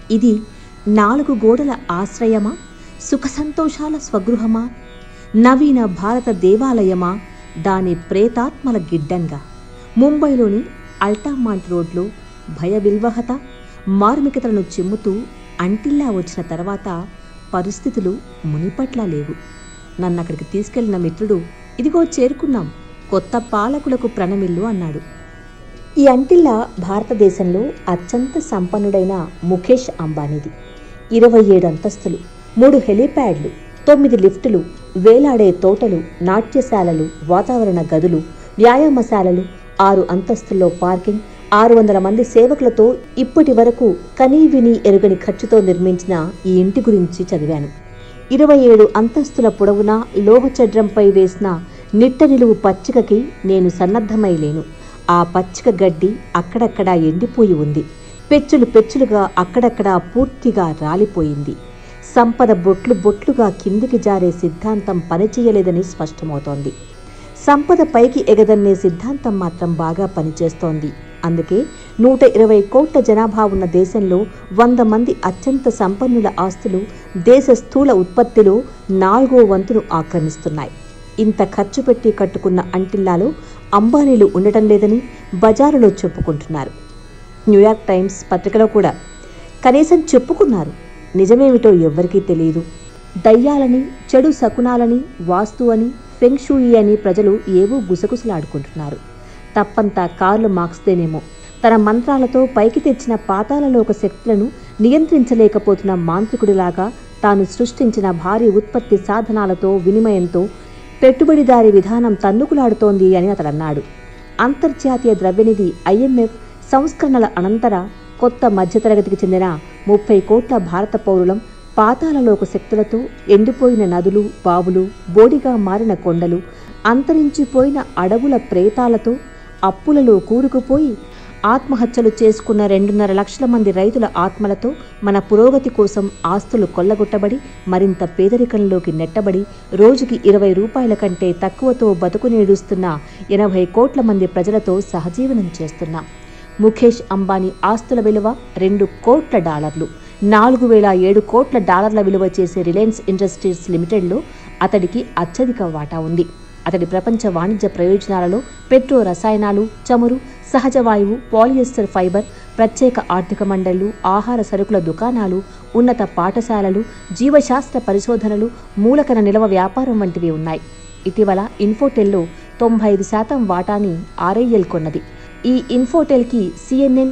ఇది 4 గోడల ఆశ్రయమా, సుఖ సంతోషాల స్వగృహమా, నవీన భారత దేవాలయమా, దాని ప్రేతాత్మల గిడ్డంగా? ముంబైలోని అల్టామాంట్ రోడ్లో భయవిల్వహత, మార్మికతలను చిమ్ముతూ అంటిల్లా వచ్చిన తర్వాత పరిస్థితులు మునిపట్లా లేవు. నన్నక్కడికి తీసుకెళ్లిన మిత్రుడు, ఇదిగో చేరుకున్నాం, కొత్త పాలకులకు ప్రణమిల్లు అన్నాడు. ఈ అంటిల్లా భారతదేశంలో అత్యంత సంపన్నుడైన ముఖేష్ అంబానీది. 27 అంతస్తులు, 3 హెలీప్యాడ్లు, 9 లిఫ్టులు, వేలాడే తోటలు, నాట్యశాలలు, వాతావరణ గదులు, వ్యాయామశాలలు, 6 అంతస్తుల్లో పార్కింగ్, 600 మంది సేవకులతో ఇప్పటి వరకు కనీ విని ఎరుగని ఖర్చుతో నిర్మించిన ఈ ఇంటి గురించి చదివాను. 27 అంతస్తుల పొడవున లోహచడ్రంపై వేసిన నిట్ట నిలువు పచ్చికకి నేను సన్నద్ధమై లేను. ఆ పచ్చిక గడ్డి అక్కడక్కడా ఎండిపోయి ఉంది. పెచ్చులు పెచ్చులుగా అక్కడక్కడా పూర్తిగా రాలిపోయింది. సంపద బొట్లు బొట్లుగా కిందికి జారే సిద్ధాంతం పనిచేయలేదని స్పష్టమవుతోంది. సంపద పైకి ఎగదన్నే సిద్ధాంతం మాత్రం బాగా పనిచేస్తోంది. అందుకే 120 కోట్ల జనాభా ఉన్న దేశంలో 100 మంది అత్యంత సంపన్నుల ఆస్తులు దేశ స్థూల ఉత్పత్తిలో 4వ వంతును ఆక్రమిస్తున్నాయి. ఇంత ఖర్చు పెట్టి కట్టుకున్న అంటిల్లాలో అంబానీలు ఉండటం లేదని బజారులో చెప్పుకుంటున్నారు. న్యూయార్క్ టైమ్స్ పత్రికలో కూడా కనీసం చెప్పుకున్నారు. నిజమేమిటో ఎవ్వరికీ తెలియదు. దయ్యాలని, చెడు శకునాలని, వాస్తు అని, ఫెంగ్షూయి అని ప్రజలు ఏవో గుసగుసలాడుకుంటున్నారు. తప్పంతా కార్ల్ మార్క్స్దేనేమో. తన మంత్రాలతో పైకి తెచ్చిన పాతాళలోక శక్తులను నియంత్రించలేకపోతున్న మాంత్రికుడిలాగా తాను సృష్టించిన భారీ ఉత్పత్తి సాధనాలతో వినిమయంతో పెట్టుబడిదారీ విధానం తన్నుకులాడుతోంది అని అతడన్నాడు. అంతర్జాతీయ ద్రవ్యనిధి IMF సంస్కరణల అనంతర కొత్త మధ్యతరగతికి చెందిన 30 కోట్ల భారత పౌరులం పాతాళలోక శక్తులతో ఎండిపోయిన నదులు, బావులు, బోడిగా మారిన కొండలు, అంతరించిపోయిన అడవుల ప్రేతాలతో, అప్పులలో కూరుకుపోయి ఆత్మహత్యలు చేసుకున్న 2.5 లక్షల మంది రైతుల ఆత్మలతో మన పురోగతి కోసం ఆస్తులు కొల్లగొట్టబడి మరింత పేదరికంలోకి నెట్టబడి రోజుకి 20 రూపాయల కంటే తక్కువతో బతుకునేడుస్తున్న 80 కోట్ల మంది ప్రజలతో సహజీవనం చేస్తున్నాం. ముఖేష్ అంబానీ ఆస్తుల విలువ $2 కోట్ల, 4,007 కోట్ల డాలర్ల విలువ చేసే రిలయన్స్ ఇండస్ట్రీస్ లిమిటెడ్లో అతడికి అత్యధిక వాటా ఉంది. అతడి ప్రపంచ వాణిజ్య ప్రయోజనాలలో పెట్రో రసాయనాలు, చమురు, సహజ వాయువు, పాలియస్టర్ ఫైబర్, ప్రత్యేక ఆర్థిక మండళ్లు, ఆహార సరుకుల దుకాణాలు, ఉన్నత పాఠశాలలు, జీవశాస్త్ర పరిశోధనలు, మూలకన నిల్వ వ్యాపారం వంటివి ఉన్నాయి. ఇటీవల ఇన్ఫోటెల్లో 95% వాటాని RIL కొన్నది. ఈ ఇన్ఫోటెల్కి CNN,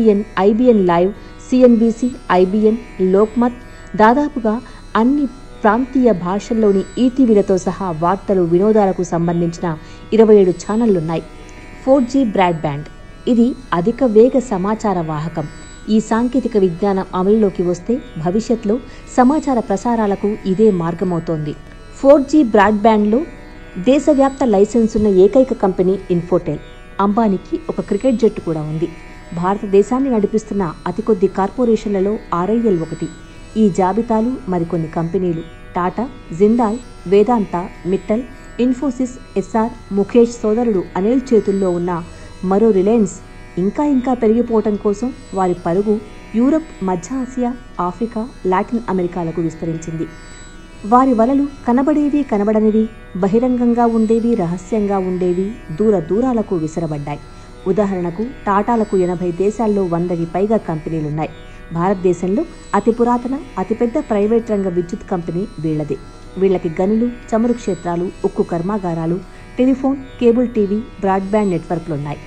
IBN live, CNBC, IBN, Lokmat, దాదాపుగా అన్ని ప్రాంతీయ భాషల్లోని ఈటీవీలతో సహా వార్తలు, వినోదాలకు సంబంధించిన 27 ఛానళ్లున్నాయి. 4G బ్రాడ్బ్యాండ్, ఇది అధిక వేగ సమాచార వాహకం. ఈ సాంకేతిక విజ్ఞానం అమలులోకి వస్తే భవిష్యత్తులో సమాచార ప్రసారాలకు ఇదే మార్గమవుతోంది. 4G బ్రాడ్బ్యాండ్లో దేశవ్యాప్త లైసెన్సున్న ఏకైక కంపెనీ ఇన్ఫోటెల్. అంబానీకి ఒక క్రికెట్ జట్టు కూడా ఉంది. భారతదేశాన్ని నడిపిస్తున్న అతి కొద్ది కార్పొరేషన్లలో RIL ఒకటి. ఈ జాబితాలు మరికొన్ని కంపెనీలు టాటా, జిందాల్, వేదాంత, మిట్టల్, ఇన్ఫోసిస్, SR, ముఖేష్ సోదరుడు అనిల్ చేతుల్లో ఉన్న మరో రిలయన్స్ ఇంకా పెరిగిపోవటం కోసం వారి పరుగు యూరప్, మధ్య ఆసియా, ఆఫ్రికా, లాటిన్ అమెరికాలకు విస్తరించింది. వారి వలలు కనబడేవి, కనబడనివి, బహిరంగంగా ఉండేవి, రహస్యంగా ఉండేవి దూరాలకు విసరబడ్డాయి. ఉదాహరణకు టాటాలకు 80 దేశాల్లో 100కి పైగా కంపెనీలున్నాయి. భారతదేశంలో అతి పురాతన, అతిపెద్ద ప్రైవేట్ రంగ విద్యుత్ కంపెనీ వీళ్లదే. వీళ్లకి గనులు, చమురు క్షేత్రాలు, ఉక్కు కర్మాగారాలు, టెలిఫోన్, కేబుల్ టీవీ, బ్రాడ్బ్యాండ్ నెట్వర్క్లున్నాయి.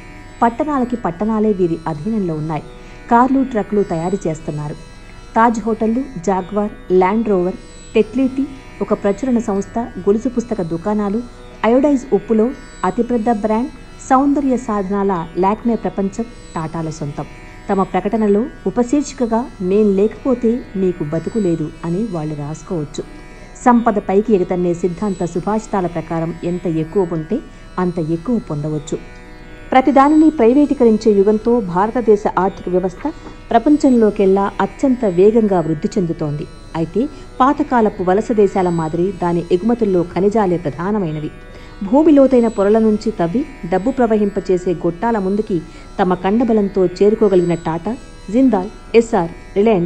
పట్టణాలే వీరి అధీనంలో ఉన్నాయి. కార్లు, ట్రక్లు తయారు చేస్తున్నారు. తాజ్ హోటళ్లు, జాగ్వార్, ల్యాండ్ రోవర్, టెట్లీటీ, ఒక ప్రచురణ సంస్థ, గొలుసు పుస్తక దుకాణాలు, అయోడైజ్ ఉప్పులో అతిపెద్ద బ్రాండ్, సౌందర్య సాధనాల లాక్మే ప్రపంచం టాటాల సొంతం. తమ ప్రకటనలో ఉపశీర్షికగా మేం లేకపోతే మీకు బతుకు లేదు అని వాళ్ళు రాసుకోవచ్చు. సంపద పైకి ఎగతన్నే సిద్ధాంత సుభాషితాల ప్రకారం ఎంత ఎక్కువ ఉంటే అంత ఎక్కువ పొందవచ్చు. ప్రతిదానిని ప్రైవేటీకరించే యుగంతో భారతదేశ ఆర్థిక వ్యవస్థ ప్రపంచంలోకెల్లా అత్యంత వేగంగా వృద్ధి చెందుతోంది. అయితే పాతకాలపు వలస దేశాల మాదిరి దాని ఎగుమతుల్లో ఖనిజాలే ప్రధానమైనవి. భూమి లోతైన పొరల నుంచి తవ్వి డబ్బు ప్రవహింపచేసే గొట్టాల ముందుకి తమ కండబలంతో చేరుకోగలిగిన టాటా, జిందాల్, SR, రిలయన్స్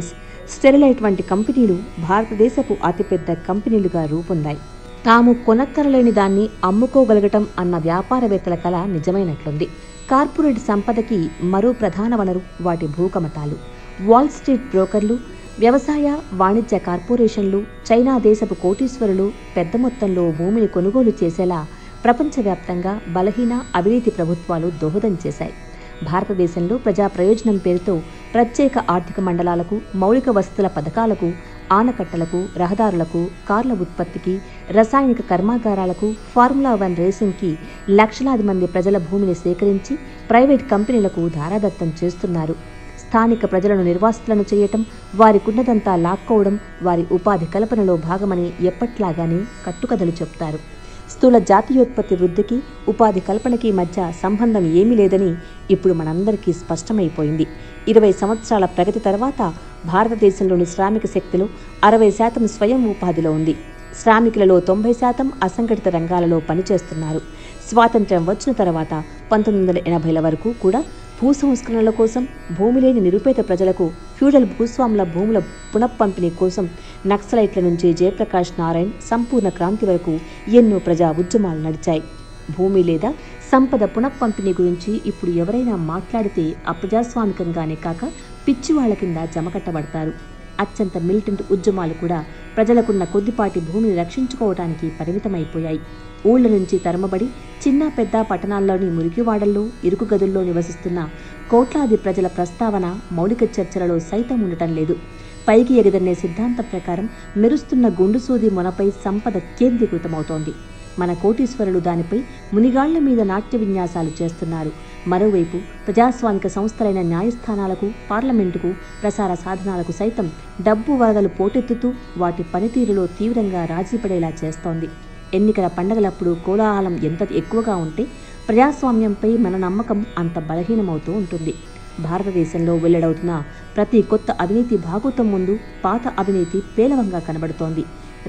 స్టెరిలైట్ వంటి కంపెనీలు భారతదేశపు అతిపెద్ద కంపెనీలుగా రూపొందాయి. తాము కొనక్కరలేని దాన్ని అమ్ముకోగలగటం అన్న వ్యాపారవేత్తల కళ నిజమైనట్లుంది. కార్పొరేట్ సంపదకి మరో ప్రధాన వనరు వాటి భూకమతాలు. వాల్ స్ట్రీట్ బ్రోకర్లు, వ్యవసాయ వాణిజ్య కార్పొరేషన్లు, చైనా దేశపు కోటీశ్వరులు పెద్ద మొత్తంలో భూమిని కొనుగోలు చేసేలా ప్రపంచవ్యాప్తంగా బలహీన అవినీతి ప్రభుత్వాలు దోహదం చేశాయి. భారతదేశంలో ప్రజా ప్రయోజనం పేరుతో ప్రత్యేక ఆర్థిక మండలాలకు, మౌలిక వసతుల పథకాలకు, ఆనకట్టలకు, రహదారులకు, కార్ల ఉత్పత్తికి, రసాయనిక కర్మాగారాలకు, ఫార్ములా-1 రేసింగ్కి లక్షలాది మంది ప్రజల భూమిని సేకరించి ప్రైవేట్ కంపెనీలకు ధారాదత్తం చేస్తున్నారు. స్థానిక ప్రజలను నిర్వాసితులను చేయటం, వారికున్నదంతా లాక్కోవడం వారి ఉపాధి కల్పనలో భాగమని ఎప్పట్లాగానే కట్టుకథలు చెప్తారు. స్థూల జాతీయోత్పత్తి వృద్ధికి, ఉపాధి కల్పనకి మధ్య సంబంధం ఏమీ లేదని ఇప్పుడు మనందరికీ స్పష్టమైపోయింది. 20 సంవత్సరాల ప్రగతి తర్వాత భారతదేశంలోని శ్రామిక శక్తిలో 60% స్వయం ఉపాధిలో ఉంది. శ్రామికులలో 90% అసంఘటిత రంగాలలో పనిచేస్తున్నారు. స్వాతంత్ర్యం వచ్చిన తర్వాత 1980ల వరకు కూడా భూ సంస్కరణల కోసం, భూమి లేని నిరుపేద ప్రజలకు ఫ్యూడల్ భూస్వాముల భూముల పునఃపంపిణీ కోసం నక్సలైట్ల నుంచి జయప్రకాష్ నారాయణ్ సంపూర్ణ క్రాంతి వరకు ఎన్నో ప్రజా ఉద్యమాలు నడిచాయి. భూమి లేదా సంపద పునఃపంపిణీ గురించి ఇప్పుడు ఎవరైనా మాట్లాడితే అప్రజాస్వామికంగానే కాక పిచ్చివాళ్ల కింద జమకట్టబడతారు. అత్యంత మిలిటెంట్ ఉద్యమాలు కూడా ప్రజలకున్న కొద్దిపాటి భూమిని రక్షించుకోవడానికి పరిమితమైపోయాయి. ఊళ్ల నుంచి తరమబడి చిన్న పెద్ద పట్టణాల్లోని మురికివాడల్లో, ఇరుకు గదుల్లో నివసిస్తున్న కోట్లాది ప్రజల ప్రస్తావన మౌలిక చర్చలలో సైతం ఉండటం లేదు. పైకి ఎగదన్నే సిద్ధాంతం ప్రకారం మెరుస్తున్న గుండుసూది మొనపై సంపద కేంద్రీకృతమవుతోంది. మన కోటీశ్వరులు దానిపై మునిగాళ్ల మీద నాట్య విన్యాసాలు చేస్తున్నారు. మరోవైపు ప్రజాస్వామిక సంస్థలైన న్యాయస్థానాలకు, పార్లమెంటుకు, ప్రసార సాధనాలకు సైతం డబ్బు వరదలు పోటెత్తుతూ వాటి పనితీరులో తీవ్రంగా రాజీపడేలా చేస్తోంది. ఎన్నికల పండగలప్పుడు కోలాహలం ఎంత ఎక్కువగా ఉంటే ప్రజాస్వామ్యంపై మన నమ్మకం అంత బలహీనమవుతూ ఉంటుంది. భారతదేశంలో వెల్లడవుతున్న ప్రతి కొత్త అవినీతి భాగోతం ముందు పాత అవినీతి పేలవంగా కనబడుతోంది.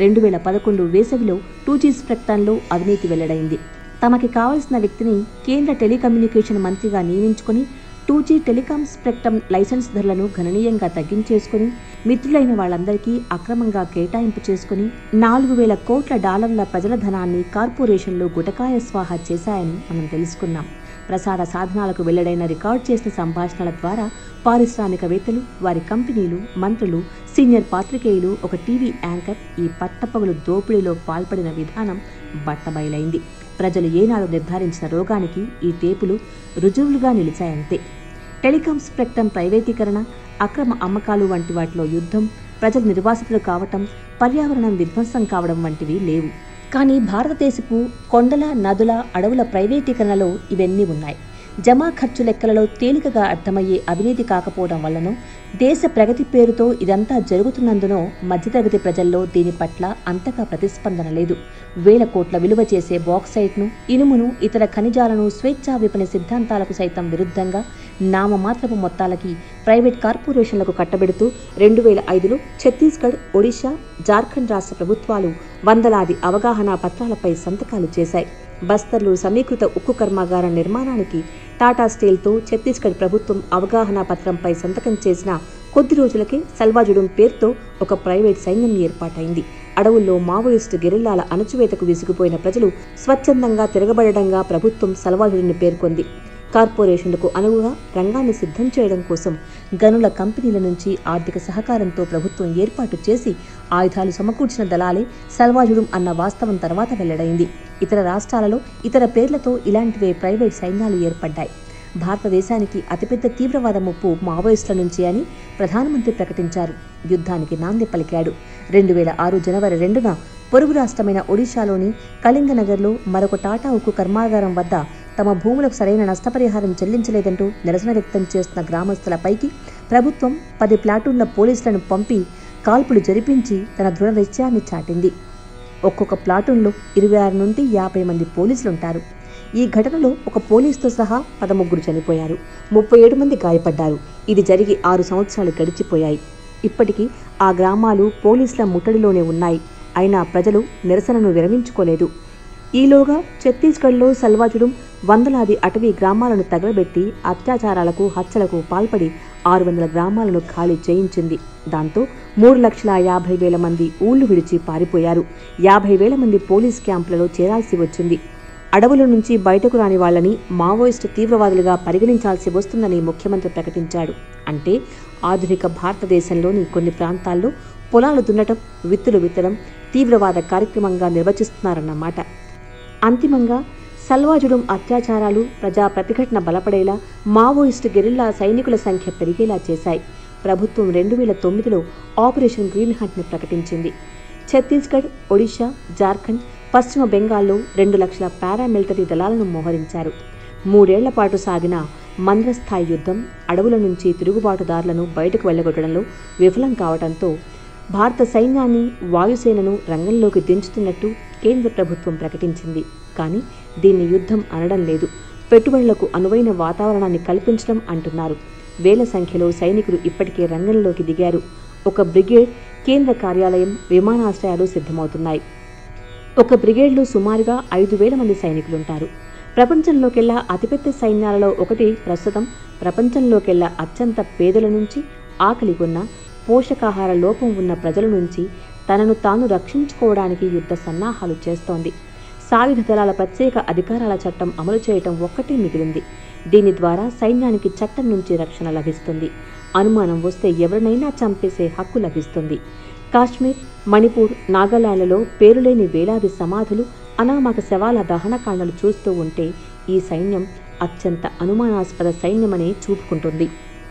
2011 వేసవిలో 2G స్పెక్ట్రంలో అవినీతి వెల్లడైంది. తమకి కావలసిన వ్యక్తిని కేంద్ర టెలికమ్యూనికేషన్ మంత్రిగా నియమించుకొని 2G టెలికాం స్పెక్ట్రమ్ లైసెన్స్ ధరలను గణనీయంగా తగ్గించేసుకుని మిత్రులైన వాళ్ళందరికీ అక్రమంగా కేటాయింపు చేసుకుని $4,000 కోట్ల ప్రజల ధనాన్ని కార్పొరేషన్లు గుటకాయ స్వాహా చేశాయని మనం తెలుసుకున్నాం. ప్రసార సాధనాలకు వెల్లడైన రికార్డు చేసిన సంభాషణల ద్వారా పారిశ్రామికవేత్తలు, వారి కంపెనీలు, మంత్రులు, సీనియర్ పాత్రికేయులు, ఒక టీవీ యాంకర్ ఈ పట్టపగలు దోపిడీలో పాల్పడిన విధానం బట్టబయలైంది. ప్రజలు ఏనాడు నిర్ధారించిన రోగానికి ఈ టేపులు రుజువులుగా నిలిచాయంతే. టెలికాం స్పెక్ట్రమ్ ప్రైవేటీకరణ, అక్రమ అమ్మకాలు వంటి వాటిలో యుద్ధం, ప్రజలు నిర్వాసితులు కావటం, పర్యావరణం విధ్వంసం కావడం వంటివి లేవు. కానీ భారతదేశపు కొండల, నదుల, అడవుల ప్రైవేటీకరణలో ఇవన్నీ ఉన్నాయి. జమా ఖర్చు లెక్కలలో తేలికగా అర్థమయ్యే అవినీతి కాకపోవడం వల్లనో, దేశ ప్రగతి పేరుతో ఇదంతా జరుగుతున్నందునో మధ్యతరగతి ప్రజల్లో దీని పట్ల అంతగా ప్రతిస్పందన లేదు. వేల కోట్ల విలువ చేసే బాక్సైట్ను, ఇనుమును, ఇతర ఖనిజాలను స్వేచ్ఛా విపణి సిద్ధాంతాలకు సైతం విరుద్ధంగా నామమాత్రపు మొత్తాలకి ప్రైవేట్ కార్పొరేషన్లకు కట్టబెడుతూ 2005లో ఛత్తీస్గఢ్, ఒడిశా, జార్ఖండ్ రాష్ట్ర ప్రభుత్వాలు వందలాది అవగాహన పత్రాలపై సంతకాలు చేశాయి. బస్తర్లు సమీకృత ఉక్కు కర్మాగారం నిర్మాణానికి టాటా స్టీల్తో ఛత్తీస్గఢ్ ప్రభుత్వం అవగాహన పత్రంపై సంతకం చేసిన కొద్ది రోజులకే సల్వాజుడుం పేరుతో ఒక ప్రైవేట్ సైన్యం ఏర్పాటైంది. అడవుల్లో మావోయిస్టు గెరిల్లాల అణచివేతకు విసిగిపోయిన ప్రజలు స్వచ్ఛందంగా తిరగబడడంగా ప్రభుత్వం సల్వాజుడుని పేర్కొంది. కార్పొరేషన్లకు అనువుగా రంగాన్ని సిద్ధం చేయడం కోసం గనుల కంపెనీల నుంచి ఆర్థిక సహకారంతో ప్రభుత్వం ఏర్పాటు చేసి ఆయుధాలు సమకూర్చిన దళాలే సల్వాజుడుం అన్న వాస్తవం తర్వాత వెల్లడైంది. ఇతర రాష్ట్రాలలో ఇతర పేర్లతో ఇలాంటివే ప్రైవేట్ సైన్యాలు ఏర్పడ్డాయి. భారతదేశానికి అతిపెద్ద తీవ్రవాద ముప్పు మావోయిస్టుల నుంచి అని ప్రధానమంత్రి ప్రకటించారు. యుద్ధానికి నాంది పలికాడు. 2006 జనవరి 2న పొరుగు రాష్ట్రమైన ఒడిశాలోని కళింగనగర్లో మరొక టాటా ఉక్కు కర్మాగారం వద్ద తమ భూములకు సరైన నష్టపరిహారం చెల్లించలేదంటూ నిరసన వ్యక్తం చేస్తున్న గ్రామస్తులపైకి ప్రభుత్వం 10 ప్లాటూన్ల పోలీసులను పంపి కాల్పులు జరిపించి తన దృఢనిశ్చయాన్ని చాటింది. ఒక్కొక్క ప్లాటూన్లో 26 నుండి 50 మంది పోలీసులుంటారు. ఈ ఘటనలో ఒక పోలీసుతో సహా 13 చనిపోయారు, 37 మంది గాయపడ్డారు. ఇది జరిగి 6 సంవత్సరాలు గడిచిపోయాయి. ఇప్పటికీ ఆ గ్రామాలు పోలీసుల ముట్టడిలోనే ఉన్నాయి. అయినా ప్రజలు నిరసనను విరమించుకోలేదు. ఈలోగా ఛత్తీస్గఢ్లో సల్వాజుడుం వందలాది అటవీ గ్రామాలను తగలబెట్టి అత్యాచారాలకు, హత్యలకు పాల్పడి 600 గ్రామాలను ఖాళీ చేయించింది. దాంతో 3,50,000 మంది ఊళ్లు విడిచి పారిపోయారు. 50,000 మంది పోలీస్ క్యాంపులలో చేరాల్సి వచ్చింది. అడవుల నుంచి బయటకు రాని వాళ్లని మావోయిస్టు తీవ్రవాదులుగా పరిగణించాల్సి వస్తుందని ముఖ్యమంత్రి ప్రకటించాడు. అంటే ఆధునిక భారతదేశంలోని కొన్ని ప్రాంతాల్లో పొలాలు దున్నటం, విత్తులు విత్తడం తీవ్రవాద కార్యక్రమంగా నిర్వచిస్తున్నారన్నమాట. అంతిమంగా సల్వాజుడం అత్యాచారాలు ప్రజా ప్రతిఘటన బలపడేలా మావోయిస్టు గెరిల్లా సైనికుల సంఖ్య పెరిగేలా చేశాయి. ప్రభుత్వం 2009లో ఆపరేషన్ గ్రీన్ హంట్ని ప్రకటించింది. ఛత్తీస్గఢ్, ఒడిషా, జార్ఖండ్, పశ్చిమ బెంగాల్లో 2 లక్షల పారామిలిటరీ దళాలను మోహరించారు. 3 ఏళ్ల పాటు సాగిన మందస్థాయి యుద్ధం అడవుల నుంచి తిరుగుబాటుదారులను బయటకు వెళ్లగొట్టడంలో విఫలం కావడంతో భారత సైన్యాన్ని, వాయుసేనను రంగంలోకి దించుతున్నట్టు కేంద్ర ప్రభుత్వం ప్రకటించింది. కానీ దీన్ని యుద్ధం అనడం లేదు, పెట్టుబడులకు అనువైన వాతావరణాన్ని కల్పించడం అంటున్నారు. వేల సంఖ్యలో సైనికులు ఇప్పటికే రంగంలోకి దిగారు. ఒక బ్రిగేడ్, కేంద్ర కార్యాలయం, విమానాశ్రయాలు సిద్ధమవుతున్నాయి. ఒక బ్రిగేడ్లో సుమారుగా 5,000 మంది సైనికులుంటారు. ప్రపంచంలోకెల్లా అతిపెద్ద సైన్యాలలో ఒకటి ప్రస్తుతం ప్రపంచంలోకెల్లా అత్యంత పేదల నుంచి, ఆకలి ఉన్న, పోషకాహార లోపం ఉన్న ప్రజల నుంచి తనను తాను రక్షించుకోవడానికి యుద్ధ సన్నాహాలు చేస్తోంది. సాయుధ దళాల ప్రత్యేక అధికారాల చట్టం అమలు చేయటం ఒక్కటే మిగిలింది. దీని ద్వారా సైన్యానికి చట్టం నుంచి రక్షణ లభిస్తుంది. అనుమానం వస్తే ఎవరినైనా చంపేసే హక్కు లభిస్తుంది. కాశ్మీర్, మణిపూర్, నాగాలాండ్లలో పేరులేని వేలాది సమాధులు, అనామక శవాల దహనకాండలు చూస్తూ ఉంటే ఈ సైన్యం అత్యంత అనుమానాస్పద సైన్యమనే చూపుకుంటుంది.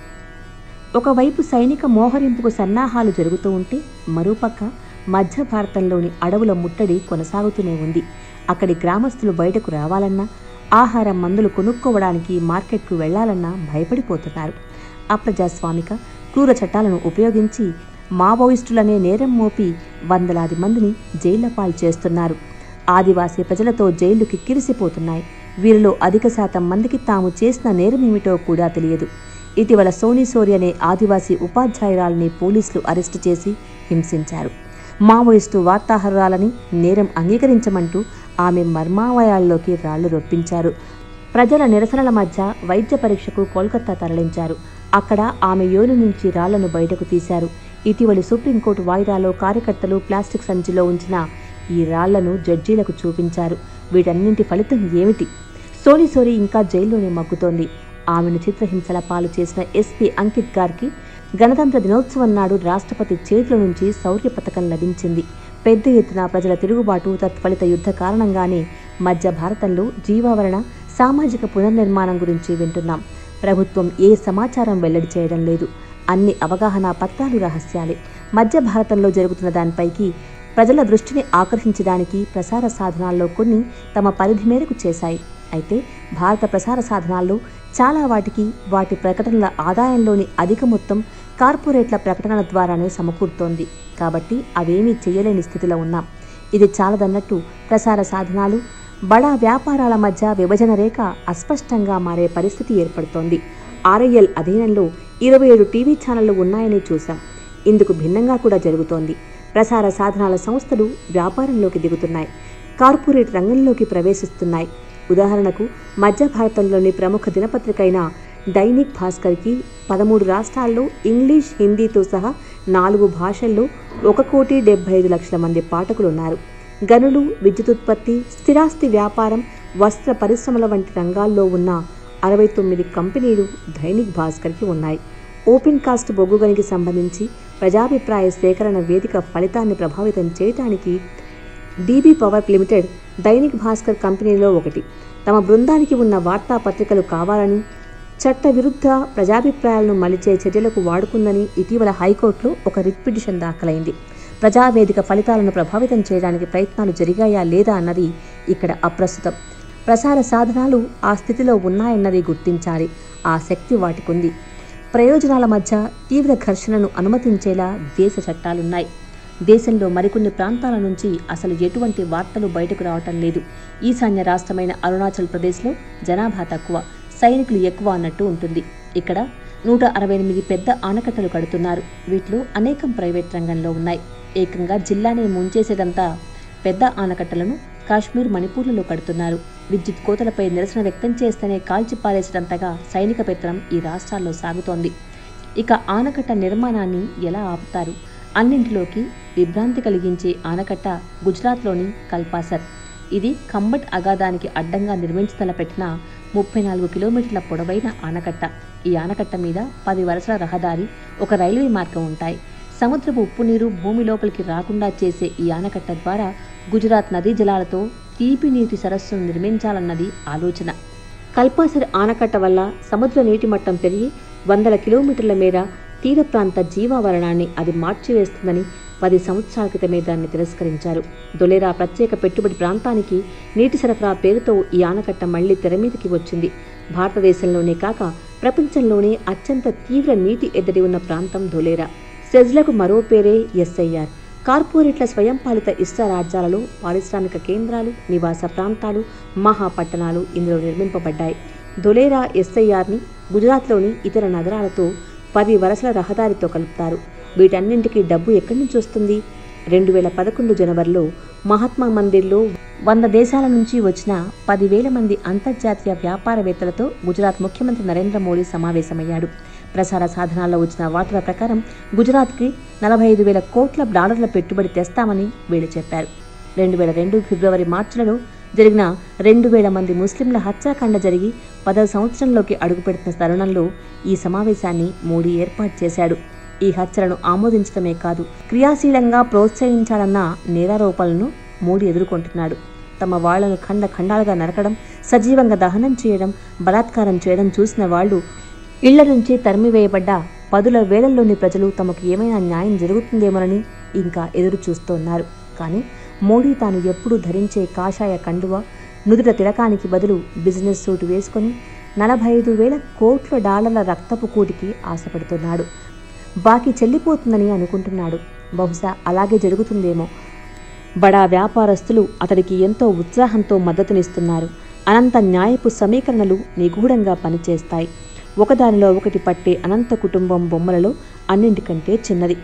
ఒకవైపు సైనిక మోహరింపుకు సన్నాహాలు జరుగుతూ ఉంటే మరోపక్క మధ్య భారతంలోని అడవుల ముట్టడి కొనసాగుతూనే ఉంది. అక్కడి గ్రామస్తులు బయటకు రావాలన్నా, ఆహారం, మందులు కొనుక్కోవడానికి మార్కెట్కు వెళ్లాలన్నా భయపడిపోతున్నారు. అప్రజాస్వామిక, క్రూర చట్టాలను ఉపయోగించి మావోయిస్టులనే నేరం మోపి వందలాది మందిని జైళ్ల పాలు చేస్తున్నారు. ఆదివాసీ ప్రజలతో జైళ్లు కిక్కిరిసిపోతున్నాయి. వీరిలో అధిక శాతం మందికి తాము చేసిన నేరమేమిటో కూడా తెలియదు. ఇటీవల సోనీ సోరి అనే ఆదివాసీ ఉపాధ్యాయురాలిని పోలీసులు అరెస్టు చేసి హింసించారు. మావోయిస్టు వార్తాహరురాలని నేరం అంగీకరించమంటూ ఆమె మర్మావయాల్లోకి రాళ్లు రొప్పించారు. ప్రజల నిరసనల మధ్య వైద్య పరీక్షకు కోల్కతా తరలించారు. అక్కడ ఆమె యోని నుంచి రాళ్లను బయటకు తీశారు. ఇటీవలి సుప్రీంకోర్టు వాయిదాలో కార్యకర్తలు ప్లాస్టిక్ సంచిలో ఉంచిన ఈ రాళ్లను జడ్జీలకు చూపించారు. వీటన్నింటి ఫలితం ఏమిటి? సోనీ సోరి ఇంకా జైల్లోనే మగ్గుతోంది. ఆమెను చిత్రహింసల పాలు చేసిన ఎస్పీ అంకిత్ గార్కి గణతంత్ర దినోత్సవం నాడు రాష్ట్రపతి చేతుల నుంచి శౌర్య పథకం లభించింది. పెద్ద ఎత్తున ప్రజల తిరుగుబాటు, తత్ఫలిత యుద్ధ కారణంగానే మధ్య భారతంలో జీవావరణ, సామాజిక పునర్నిర్మాణం గురించి వింటున్నాం. ప్రభుత్వం ఏ సమాచారం వెల్లడి చేయడం లేదు. అన్ని అవగాహన పత్రాలు రహస్యాలే. మధ్య భారతంలో జరుగుతున్న దానిపైకి ప్రజల దృష్టిని ఆకర్షించడానికి ప్రసార సాధనాల్లో కొన్ని తమ పరిధి మేరకు చేశాయి. అయితే భారత ప్రసార సాధనాల్లో చాలా వాటికి వాటి ప్రకటనల ఆదాయంలోని అధిక మొత్తం కార్పొరేట్ల ప్రకటనల ద్వారానే సమకూరుతోంది. కాబట్టి అవేమీ చేయలేని స్థితిలో ఉన్నాం. ఇది చాలదన్నట్టు ప్రసార సాధనాలు, బడా వ్యాపారాల మధ్య విభజన రేఖ అస్పష్టంగా మారే పరిస్థితి ఏర్పడుతోంది. RIL అధీనంలో 27 టీవీ ఛానళ్లు ఉన్నాయని చూశాం. ఇందుకు భిన్నంగా కూడా జరుగుతోంది. ప్రసార సాధనాల సంస్థలు వ్యాపారంలోకి దిగుతున్నాయి, కార్పొరేట్ రంగంలోకి ప్రవేశిస్తున్నాయి. ఉదాహరణకు మధ్య భారతంలోని ప్రముఖ దినపత్రికైన దైనిక్ భాస్కర్కి 13 రాష్ట్రాల్లో ఇంగ్లీష్, హిందీతో సహా 4 భాషల్లో 1,75,00,000 మంది పాఠకులున్నారు. గనులు, విద్యుతుత్పత్తి, స్థిరాస్తి వ్యాపారం, వస్త్ర పరిశ్రమల వంటి రంగాల్లో ఉన్న 69 కంపెనీలు దైనిక్ భాస్కర్కి ఉన్నాయి. ఓపెన్ కాస్ట్ బొగ్గు గనికి సంబంధించి ప్రజాభిప్రాయ సేకరణ వేదిక ఫలితాన్ని ప్రభావితం చేయడానికి DB power limited Dainik Bhaskar కంపెనీలో ఒకటి. తమ బృందానికి ఉన్న వార్తాపత్రికలు కావాలని, చట్ట విరుద్ధ ప్రజాభిప్రాయాలను మలిచే చర్యలకు వాడుకుందని ఇటీవల హైకోర్టులో ఒక రిట్ పిటిషన్ దాఖలైంది. ప్రజావేదిక ఫలితాలను ప్రభావితం చేయడానికి ప్రయత్నాలు జరిగాయా లేదా అన్నది ఇక్కడ అప్రస్తుతం. ప్రసార సాధనాలు ఆ స్థితిలో ఉన్నాయన్నది గుర్తించాలి. ఆ శక్తి వాటికుంది. ప్రయోజనాల మధ్య తీవ్ర ఘర్షణను అనుమతించేలా దేశ చట్టాలున్నాయి. దేశంలో మరికొన్ని ప్రాంతాల నుంచి అసలు ఎటువంటి వార్తలు బయటకు రావటం లేదు. ఈశాన్య రాష్ట్రమైన అరుణాచల్ ప్రదేశ్లో జనాభా తక్కువ, సైనికులు ఎక్కువ అన్నట్టు ఉంటుంది. ఇక్కడ 168 పెద్ద ఆనకట్టలు కడుతున్నారు. వీటిలో అనేకం ప్రైవేట్ రంగంలో ఉన్నాయి. ఏకంగా జిల్లానే ముంచేసేదంతా పెద్ద ఆనకట్టలను కాశ్మీర్, మణిపూర్లలో కడుతున్నారు. విద్యుత్ కోతలపై నిరసన వ్యక్తం చేస్తేనే కాల్చి పారేసినంతగా సైనిక పెత్తనం ఈ రాష్ట్రాల్లో సాగుతోంది. ఇక ఆనకట్ట నిర్మాణాన్ని ఎలా ఆపుతారు? అన్నింటిలోకి విభ్రాంతి కలిగించే ఆనకట్ట గుజరాత్లోని కల్పాసర్. ఇది ఖంబట్ అగాధానికి అడ్డంగా నిర్మించతలపెట్టిన 34 కిలోమీటర్ల పొడవైన ఆనకట్ట. ఈ ఆనకట్ట మీద 10 వరుసల రహదారి, ఒక రైల్వే మార్గం ఉంటాయి. సముద్రపు ఉప్పు నీరు భూమి లోపలికి రాకుండా చేసే ఈ ఆనకట్ట ద్వారా గుజరాత్ నదీ జలాలతో తీపి నీటి సరస్సును నిర్మించాలన్నది ఆలోచన. కల్పాసర్ ఆనకట్ట వల్ల సముద్ర నీటి మట్టం పెరిగి 100 కిలోమీటర్ల మేర తీర ప్రాంత జీవావరణాన్ని అది మార్చివేస్తుందని 10 సంవత్సరాల క్రితమే దాన్ని తిరస్కరించారు. ధొలేరా ప్రత్యేక పెట్టుబడి ప్రాంతానికి నీటి సరఫరా పేరుతో ఈ ఆనకట్ట మళ్లీ తెరమీదికి వచ్చింది. భారతదేశంలోనే కాక ప్రపంచంలోనే అత్యంత తీవ్ర నీటి ఎద్దడి ఉన్న ప్రాంతం ధొలేరా. సెజ్లకు మరో పేరే ఎస్ఐఆర్. కార్పొరేట్ల స్వయంపాలిత ఇష్ట రాజ్యాలలో పారిశ్రామిక కేంద్రాలు, నివాస ప్రాంతాలు, మహాపట్టణాలు ఇందులో నిర్మింపబడ్డాయి. ధొలేరా ఎస్ఐఆర్ని గుజరాత్లోని ఇతర నగరాలతో 10 వరుసల రహదారితో కలుపుతారు. వీటన్నింటికీ డబ్బు ఎక్కడి నుంచి వస్తుంది? 2011 జనవరిలో మహాత్మా మందిర్లో 100 దేశాల నుంచి వచ్చిన 10,000 మంది అంతర్జాతీయ వ్యాపారవేత్తలతో గుజరాత్ ముఖ్యమంత్రి నరేంద్ర మోడీ సమావేశమయ్యాడు. ప్రసార సాధనాల్లో వచ్చిన వార్తల ప్రకారం గుజరాత్కి 45,000 కోట్ల డాలర్ల పెట్టుబడి తెస్తామని వీళ్ళు చెప్పారు. 2002 ఫిబ్రవరి మార్చిలలో జరిగిన 2,000 మంది ముస్లింల హత్యాకాండ జరిగి 10వ సంవత్సరంలోకి అడుగుపెడుతున్న తరుణంలో ఈ సమావేశాన్ని మోడీ ఏర్పాటు చేశాడు. ఈ హత్యలను ఆమోదించడమే కాదు, క్రియాశీలంగా ప్రోత్సహించాలన్న నేరారోపణలను మోడీ ఎదుర్కొంటున్నాడు. తమ వాళ్లను ఖండాలుగా నరకడం, సజీవంగా దహనం చేయడం, బలాత్కారం చేయడం చూసిన వాళ్లు ఇళ్ల నుంచి తరిమివేయబడ్డ 10ల వేలల్లోని ప్రజలు తమకు ఏమైనా న్యాయం జరుగుతుందేమోనని ఇంకా ఎదురు చూస్తున్నారు. కానీ మోడీ తాను ఎప్పుడూ ధరించే కాషాయ కండువ, నుదుట తిలకానికి బదులు బిజినెస్ సూటు వేసుకొని 45,000 కోట్ల డాలర్ల రక్తపు కూటికి ఆశపడుతున్నాడు. బాకీ చెల్లిపోతుందని అనుకుంటున్నాడు. బహుశా అలాగే జరుగుతుందేమో. బడా వ్యాపారస్తులు అతడికి ఎంతో ఉత్సాహంతో మద్దతునిస్తున్నారు. అనంత న్యాయపు సమీకరణలు నిగూఢంగా పనిచేస్తాయి. ఒకదానిలో ఒకటి పట్టే అనంత కుటుంబం బొమ్మలలో అన్నింటికంటే చిన్నది.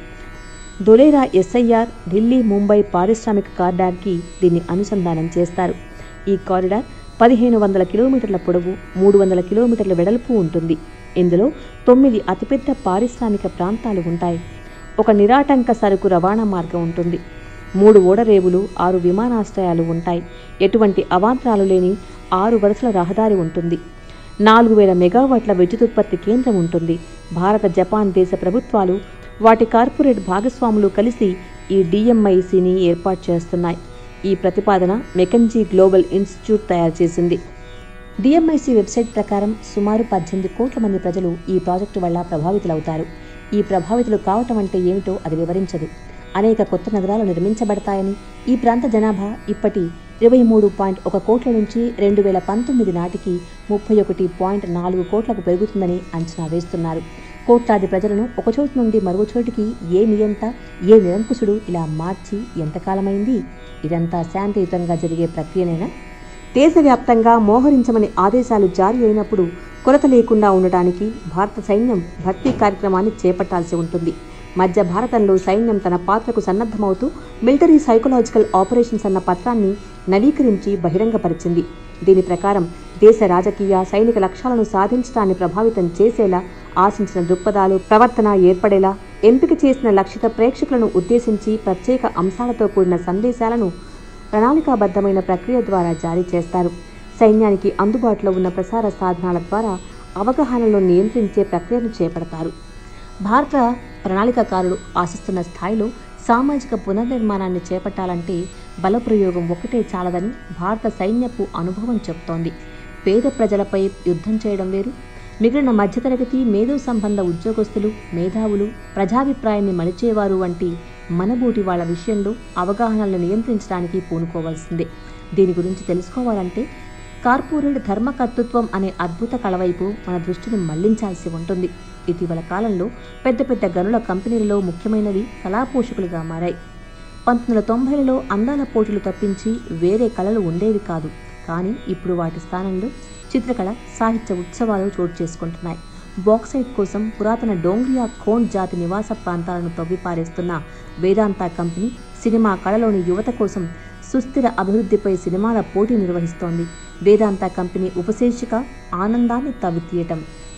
ధొలేరా ఎస్ఐఆర్ ఢిల్లీ ముంబై పారిశ్రామిక కారిడార్కి దీన్ని అనుసంధానం చేస్తారు. ఈ కారిడార్ 1,500 కిలోమీటర్ల పొడవు, 300 కిలోమీటర్ల వెడల్పు ఉంటుంది. ఇందులో 9 అతిపెద్ద పారిశ్రామిక ప్రాంతాలు ఉంటాయి. ఒక నిరాటంక సరుకు రవాణా మార్గం ఉంటుంది. 3 ఓడరేవులు, 6 విమానాశ్రయాలు ఉంటాయి. ఎటువంటి అవాంతరాలు లేని 6 వరుసల రహదారి ఉంటుంది. 4,000 మెగావాట్ల విద్యుదుత్పత్తి కేంద్రం ఉంటుంది. భారత, జపాన్ దేశ ప్రభుత్వాలు, వాటి కార్పొరేట్ భాగస్వాములు కలిసి ఈ డిఎంఐసిని ఏర్పాటు చేస్తున్నాయి. ఈ ప్రతిపాదన మెకెన్జీ గ్లోబల్ ఇన్స్టిట్యూట్ తయారు చేసింది. డిఎంఐసి వెబ్సైట్ ప్రకారం సుమారు 18 కోట్ల మంది ప్రజలు ఈ ప్రాజెక్టు వల్ల ప్రభావితులవుతారు. ఈ ప్రభావితులు కావటం అంటే ఏమిటో అది వివరించదు. అనేక కొత్త నగరాలు నిర్మించబడతాయని, ఈ ప్రాంత జనాభా ఇప్పటి 23.1 కోట్ల నుంచి 2019 నాటికి 31.4 కోట్లకు పెరుగుతుందని అంచనా వేస్తున్నారు. కోట్లాది ప్రజలను ఒకచోటు నుండి మరో చోటికి ఏ నియంత, ఏ నిరంకుశుడు ఇలా మార్చి ఎంతకాలమైంది? ఇదంతా శాంతియుతంగా జరిగే ప్రక్రియనేనా? దేశవ్యాప్తంగా మోహరించమని ఆదేశాలు జారీ అయినప్పుడు కొరత లేకుండా ఉండటానికి భారత సైన్యం భర్తీ కార్యక్రమాన్ని చేపట్టాల్సి ఉంటుంది. మధ్య భారతంలో సైన్యం తన పాత్రకు సన్నద్ధమవుతూ మిలిటరీ సైకలాజికల్ ఆపరేషన్స్ అన్న పత్రాన్ని నవీకరించి బహిరంగపరిచింది. దీని ప్రకారం దేశ రాజకీయ, సైనిక లక్ష్యాలను సాధించడాన్ని ప్రభావితం చేసేలా, ఆశించిన దృక్పథాలు, ప్రవర్తన ఏర్పడేలా ఎంపిక చేసిన లక్షిత ప్రేక్షకులను ఉద్దేశించి ప్రత్యేక అంశాలతో కూడిన సందేశాలను ప్రణాళికాబద్ధమైన ప్రక్రియ ద్వారా జారీ చేస్తారు. సైన్యానికి అందుబాటులో ఉన్న ప్రసార సాధనాల ద్వారా అవగాహనను నియంత్రించే ప్రక్రియను చేపడతారు. భారత ప్రణాళికాకారులు ఆశిస్తున్న స్థాయిలో సామాజిక పునర్నిర్మాణాన్ని చేపట్టాలంటే బలప్రయోగం ఒక్కటే చాలదని భారత సైన్యపు అనుభవం చెబుతోంది. పేద ప్రజలపై యుద్ధం చేయడం వేరు. మిగిలిన మధ్యతరగతి, మేధో సంబంధ ఉద్యోగస్తులు, మేధావులు, ప్రజాభిప్రాయాన్ని మలిచేవారు వంటి మనబోటి వాళ్ల విషయంలో అవగాహనలను నియంత్రించడానికి పూనుకోవాల్సిందే. దీని గురించి తెలుసుకోవాలంటే కార్పొరేట్ ధర్మకర్తృత్వం అనే అద్భుత కళవైపు మన దృష్టిని మళ్లించాల్సి ఉంటుంది. ఇటీవల కాలంలో పెద్ద పెద్ద గనుల కంపెనీలలో ముఖ్యమైనవి కళాపోషకులుగా మారాయి. 1990లలో అందాల పోటీలు తప్పించి వేరే కళలు ఉండేవి కాదు. కానీ ఇప్పుడు వాటి స్థానంలో చిత్రకళ, సాహిత్య ఉత్సవాలు చోటు చేసుకుంటున్నాయి. బాక్సైట్ కోసం పురాతన డోంగ్రియా ఖోండ్ జాతి నివాస ప్రాంతాలను తవ్విపారేస్తున్న వేదాంత కంపెనీ సినిమా కళలోని యువత కోసం సుస్థిర అభివృద్ధిపై సినిమాల పోటీ నిర్వహిస్తోంది. వేదాంత కంపెనీ ఉపశీర్షిక ఆనందాన్ని తవ్వితీయటం.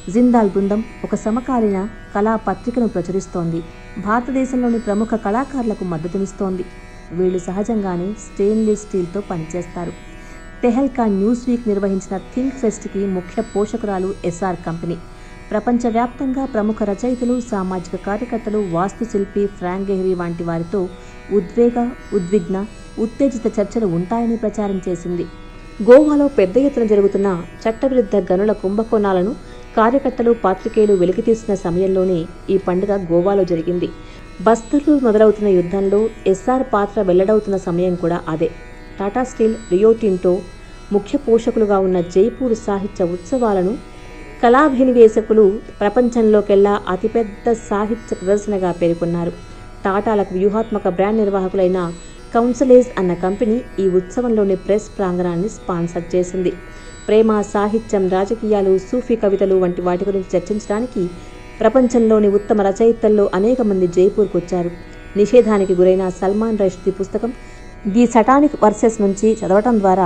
జిందాల్ బృందం ఒక సమకాలీన కళా పత్రికను ప్రచురిస్తోంది. భారతదేశంలోని ప్రముఖ కళాకారులకు మద్దతునిస్తోంది. వీళ్ళు సహజంగానే స్టెయిన్లెస్ స్టీల్తో పనిచేస్తారు. తెహల్కా న్యూస్ వీక్ నిర్వహించిన థింక్ ఫెస్ట్కి ముఖ్య పోషకురాలు ఎస్ఆర్ కంపెనీ. ప్రపంచవ్యాప్తంగా ప్రముఖ రచయితలు, సామాజిక కార్యకర్తలు, వాస్తుశిల్పి ఫ్రాంక్ గెహ్రీ వంటి వారితో ఉద్విగ్న, ఉత్తేజిత చర్చలు ఉంటాయని ప్రచారం చేసింది. గోవాలో పెద్ద ఎత్తున జరుగుతున్న చట్టవిరుద్ధ గనుల కుంభకోణాలను కార్యకర్తలు, పాత్రికేయులు వెలికితీసిన సమయంలోనే ఈ పండుగ గోవాలో జరిగింది. బస్తర్లో మొదలవుతున్న యుద్ధంలో ఎస్ఆర్ పాత్ర వెల్లడవుతున్న సమయం కూడా అదే. టాటా స్టీల్, రియో టింటో ముఖ్య పోషకులుగా ఉన్న జైపూర్ సాహిత్య ఉత్సవాలను కళాభినివేశకులు ప్రపంచంలోకెల్లా అతిపెద్ద సాహిత్య ప్రదర్శనగా పేర్కొన్నారు. టాటాలకు వ్యూహాత్మక బ్రాండ్ నిర్వాహకులైన కౌన్సిలేజ్ అన్న కంపెనీ ఈ ఉత్సవంలోని ప్రెస్ ప్రాంగణాన్ని స్పాన్సర్ చేసింది. ప్రేమ, సాహిత్యం, రాజకీయాలు, సూఫీ కవితలు వంటి వాటి గురించి చర్చించడానికి ప్రపంచంలోని ఉత్తమ రచయితల్లో అనేక మంది జైపూర్కు వచ్చారు. నిషేధానికి గురైన సల్మాన్ రష్దీ పుస్తకం ది సటానిక్ వర్సెస్ నుంచి చదవటం ద్వారా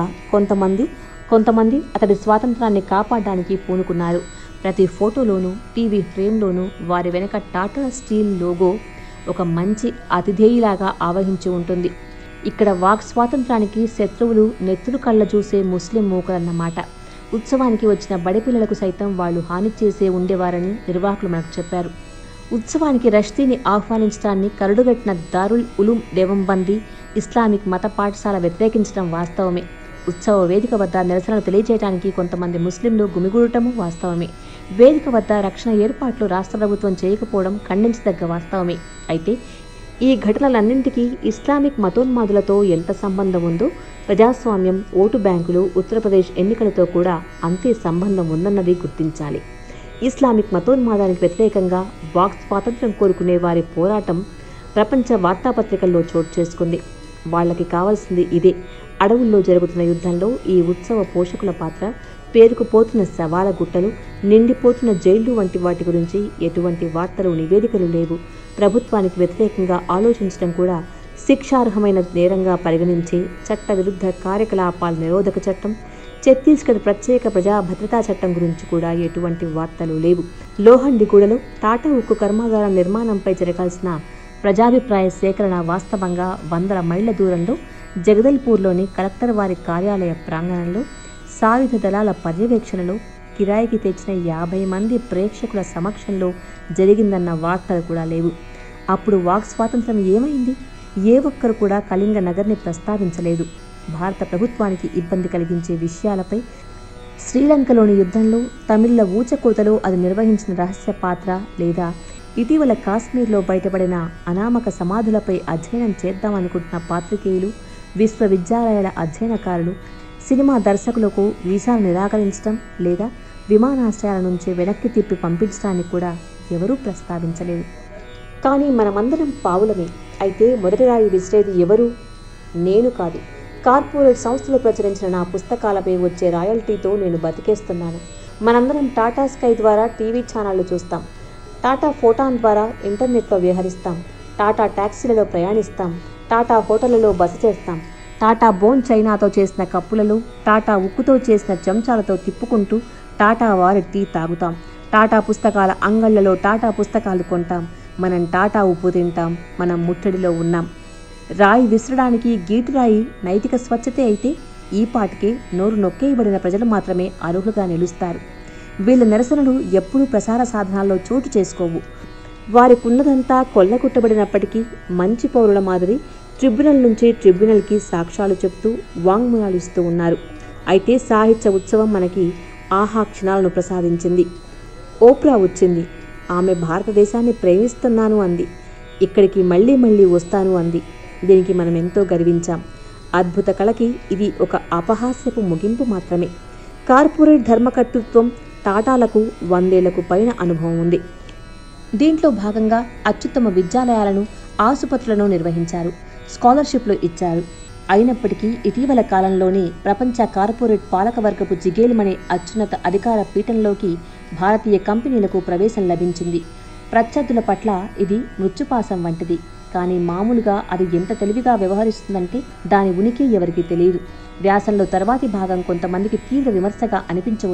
కొంతమంది అతడి స్వాతంత్రాన్ని కాపాడడానికి పూనుకున్నారు. ప్రతి ఫోటోలోనూ, టీవీ ఫ్రేమ్లోనూ వారి వెనక టాటా స్టీల్ లోగో ఒక మంచి అతిథేయిలాగా ఆవహించి ఉంటుంది. ఇక్కడ వాక్ స్వాతంత్రానికి శత్రువులు నెత్తురు కళ్ళ చూసే ముస్లిం మూకలన్నమాట. ఉత్సవానికి వచ్చిన బడిపిల్లలకు సైతం వాళ్ళు హాని చేసే ఉండేవారని నిర్వాహకులు మనకు చెప్పారు. ఉత్సవానికి రష్దీని ఆహ్వానించడాన్ని కరడుగట్టిన దారుల్ ఉలూమ్ దేవంబందీ ఇస్లామిక్ మత పాఠశాల వ్యతిరేకించడం వాస్తవమే. ఉత్సవ వేదిక వద్ద నిరసనలు తెలియజేయడానికి కొంతమంది ముస్లింలు గుమిగూడటము వాస్తవమే. వేదిక వద్ద రక్షణ ఏర్పాట్లు రాష్ట్ర ప్రభుత్వం చేయకపోవడం ఖండించదగ్గ వాస్తవమే. అయితే ఈ ఘటనలన్నింటికీ ఇస్లామిక్ మతోన్మాదులతో ఎంత సంబంధం ఉందో, ప్రజాస్వామ్యం, ఓటు బ్యాంకులు, ఉత్తరప్రదేశ్ ఎన్నికలతో కూడా అంతే సంబంధం ఉందన్నది గుర్తించాలి. ఇస్లామిక్ మతోన్మాదానికి వ్యతిరేకంగా వాక్ స్వాతంత్ర్యం కోరుకునే వారి పోరాటం ప్రపంచ వార్తాపత్రికల్లో చోటు చేసుకుంది. వాళ్ళకి కావాల్సింది ఇదే. అడవుల్లో జరుగుతున్న యుద్ధంలో ఈ ఉత్సవ పోషకుల పాత్ర, పేరుకుపోతున్న శవాల గుట్టలు, నిండిపోతున్న జైళ్లు వంటి వాటి గురించి ఎటువంటి వార్తలు, నివేదికలు లేవు. ప్రభుత్వానికి వ్యతిరేకంగా ఆలోచించడం కూడా శిక్షార్హమైన నేరంగా పరిగణించే చట్టవిరుద్ధ కార్యకలాపాల నిరోధక చట్టం, ఛత్తీస్గఢ్ ప్రత్యేక ప్రజా భద్రతా చట్టం గురించి కూడా ఎటువంటి వార్తలు లేవు. లోహండిగూడలో టాటా ఉక్కు కర్మాగారం నిర్మాణంపై జరగాల్సిన ప్రజాభిప్రాయ సేకరణ వాస్తవంగా 100 మైళ్ల దూరంలో జగదల్పూర్లోని కలెక్టర్ వారి కార్యాలయ ప్రాంగణంలో సాయుధ దళాల పర్యవేక్షణలో కిరాయికి తెచ్చిన 50 మంది ప్రేక్షకుల సమక్షంలో జరిగిందన్న వార్తలు కూడా లేవు. అప్పుడు వాక్ స్వాతంత్రం ఏమైంది? ఏ ఒక్కరు కూడా కళింగ నగర్ని ప్రస్తావించలేదు. భారత ప్రభుత్వానికి ఇబ్బంది కలిగించే విషయాలపై, శ్రీలంకలోని యుద్ధంలో తమిళ్ల ఊచకోతలో అది నిర్వహించిన రహస్య పాత్ర, లేదా ఇటీవల కాశ్మీర్లో బయటపడిన అనామక సమాధులపై అధ్యయనం చేద్దామనుకుంటున్న పాత్రికేయులు, విశ్వవిద్యాలయాల అధ్యయనకారులు, సినిమా దర్శకులకు వీసాలు నిరాకరించడం లేదా విమానాశ్రయాల నుంచి వెనక్కి తిప్పి పంపించడాన్ని కూడా ఎవరూ ప్రస్తావించలేదు. కానీ మనమందరం పావులమే. అయితే మొదటి రాయి విసిరేది ఎవరు? నేను కాదు. కార్పొరేట్ సంస్థలు ప్రచురించిన నా పుస్తకాలపై వచ్చే రాయల్టీతో నేను బతికేస్తున్నాను. మనందరం టాటా స్కై ద్వారా టీవీ ఛానళ్లు చూస్తాం, టాటా ఫోటాన్ ద్వారా ఇంటర్నెట్లో వ్యవహరిస్తాం, టాటా ట్యాక్సీలలో ప్రయాణిస్తాం, టాటా హోటళ్లలో బస చేస్తాం, టాటా బోన్ చైనాతో చేసిన కప్పులలో, టాటా ఉక్కుతో చేసిన చెంచాలతో తిప్పుకుంటూ టాటా వారి టీ తాగుతాం, టాటా పుస్తకాల అంగళ్లలో టాటా పుస్తకాలు కొంటాం, మనం టాటా ఉప్పు తింటాం, మనం ముట్టడిలో ఉన్నాం. రాయి విసరడానికి గీటురాయి నైతిక స్వచ్ఛతే అయితే ఈ పాటికే నోరు నొక్కేయబడిన ప్రజలు మాత్రమే అర్హులుగా నిలుస్తారు. వీళ్ళ నిరసనలు ఎప్పుడూ ప్రసార సాధనాల్లో చోటు చేసుకోవు. వారికున్నదంతా కొల్లగొట్టబడినప్పటికీ మంచి పౌరుల మాదిరి ట్రిబ్యునల్ నుంచి ట్రిబ్యునల్కి సాక్ష్యాలు చెప్తూ వాంగ్మూలాలు ఇస్తూ ఉన్నారు. అయితే సాహిత్య ఉత్సవం మనకి ఆహా క్షణాలను ప్రసాదించింది. ఓప్రా వచ్చింది. ఆమె భారతదేశాన్ని ప్రేమిస్తున్నాను అంది. ఇక్కడికి మళ్ళీ మళ్ళీ వస్తాను అంది. దీనికి మనం ఎంతో గర్వించాం. అద్భుత కళకి ఇది ఒక అపహాస్యపు ముగింపు మాత్రమే. కార్పొరేట్ ధర్మకర్తృత్వం టాటాలకు 100 ఏళ్లకు పైన అనుభవం ఉంది. దీంట్లో భాగంగా అత్యుత్తమ విద్యాలయాలను, ఆసుపత్రులను నిర్వహించారు, స్కాలర్షిప్లు ఇచ్చారు. అయినప్పటికీ ఇటీవల కాలంలోనే ప్రపంచ కార్పొరేట్ పాలకవర్గపు జిగేలుమనే అత్యున్నత అధికార పీఠంలోకి భారతీయ కంపెనీలకు ప్రవేశం లభించింది. ప్రత్యర్థుల పట్ల ఇది మృత్యుపాసం వంటిది. కానీ మామూలుగా అది ఎంత తెలివిగా వ్యవహరిస్తుందంటే దాని ఉనికి ఎవరికీ తెలియదు. వ్యాసంలో తర్వాతి భాగం కొంతమందికి తీవ్ర విమర్శగా అనిపించవచ్చు.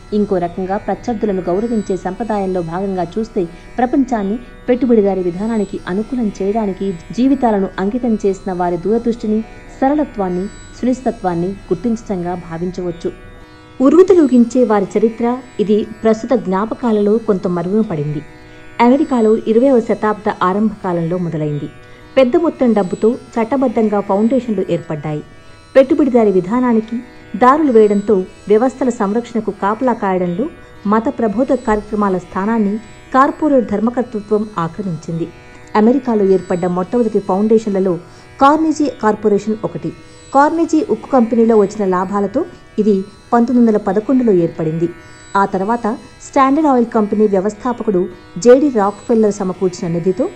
ఇంకో రకంగా ప్రత్యర్థులను గౌరవించే సంప్రదాయంలో భాగంగా చూస్తే ప్రపంచాన్ని పెట్టుబడిదారీ విధానానికి అనుకూలం చేయడానికి జీవితాలను అంకితం చేసిన వారి దూరదృష్టిని, సరళత్వాన్ని, సునిశ్చితత్వాన్ని గుర్తించటంగా భావించవచ్చు. ఉర్రూతలూగించే వారి చరిత్ర ఇది ప్రస్తుత జ్ఞాపకాలలో కొంత మరుగున పడింది. అమెరికాలో 20వ శతాబ్ద ఆరంభ కాలంలో మొదలైంది. పెద్ద మొత్తం డబ్బుతో చట్టబద్ధంగా ఫౌండేషన్లు ఏర్పడ్డాయి. పెట్టుబడిదారీ విధానానికి దారులు వేయడంతో వ్యవస్థల సంరక్షణకు కాపలా కాయడంలో మత ప్రబోధక కార్యక్రమాల స్థానాన్ని కార్పొరేట్ ధర్మకర్తృత్వం ఆక్రమించింది. అమెరికాలో ఏర్పడ్డ మొట్టమొదటి ఫౌండేషన్లలో కార్నెగీ కార్పొరేషన్ ఒకటి. కార్నెగీ ఉక్కు కంపెనీలో వచ్చిన లాభాలతో ఇది 1911లో ఏర్పడింది. ఆ తర్వాత స్టాండర్డ్ ఆయిల్ కంపెనీ వ్యవస్థాపకుడు జేడీ రాక్ఫెల్లర్ సమకూర్చిన నిధితో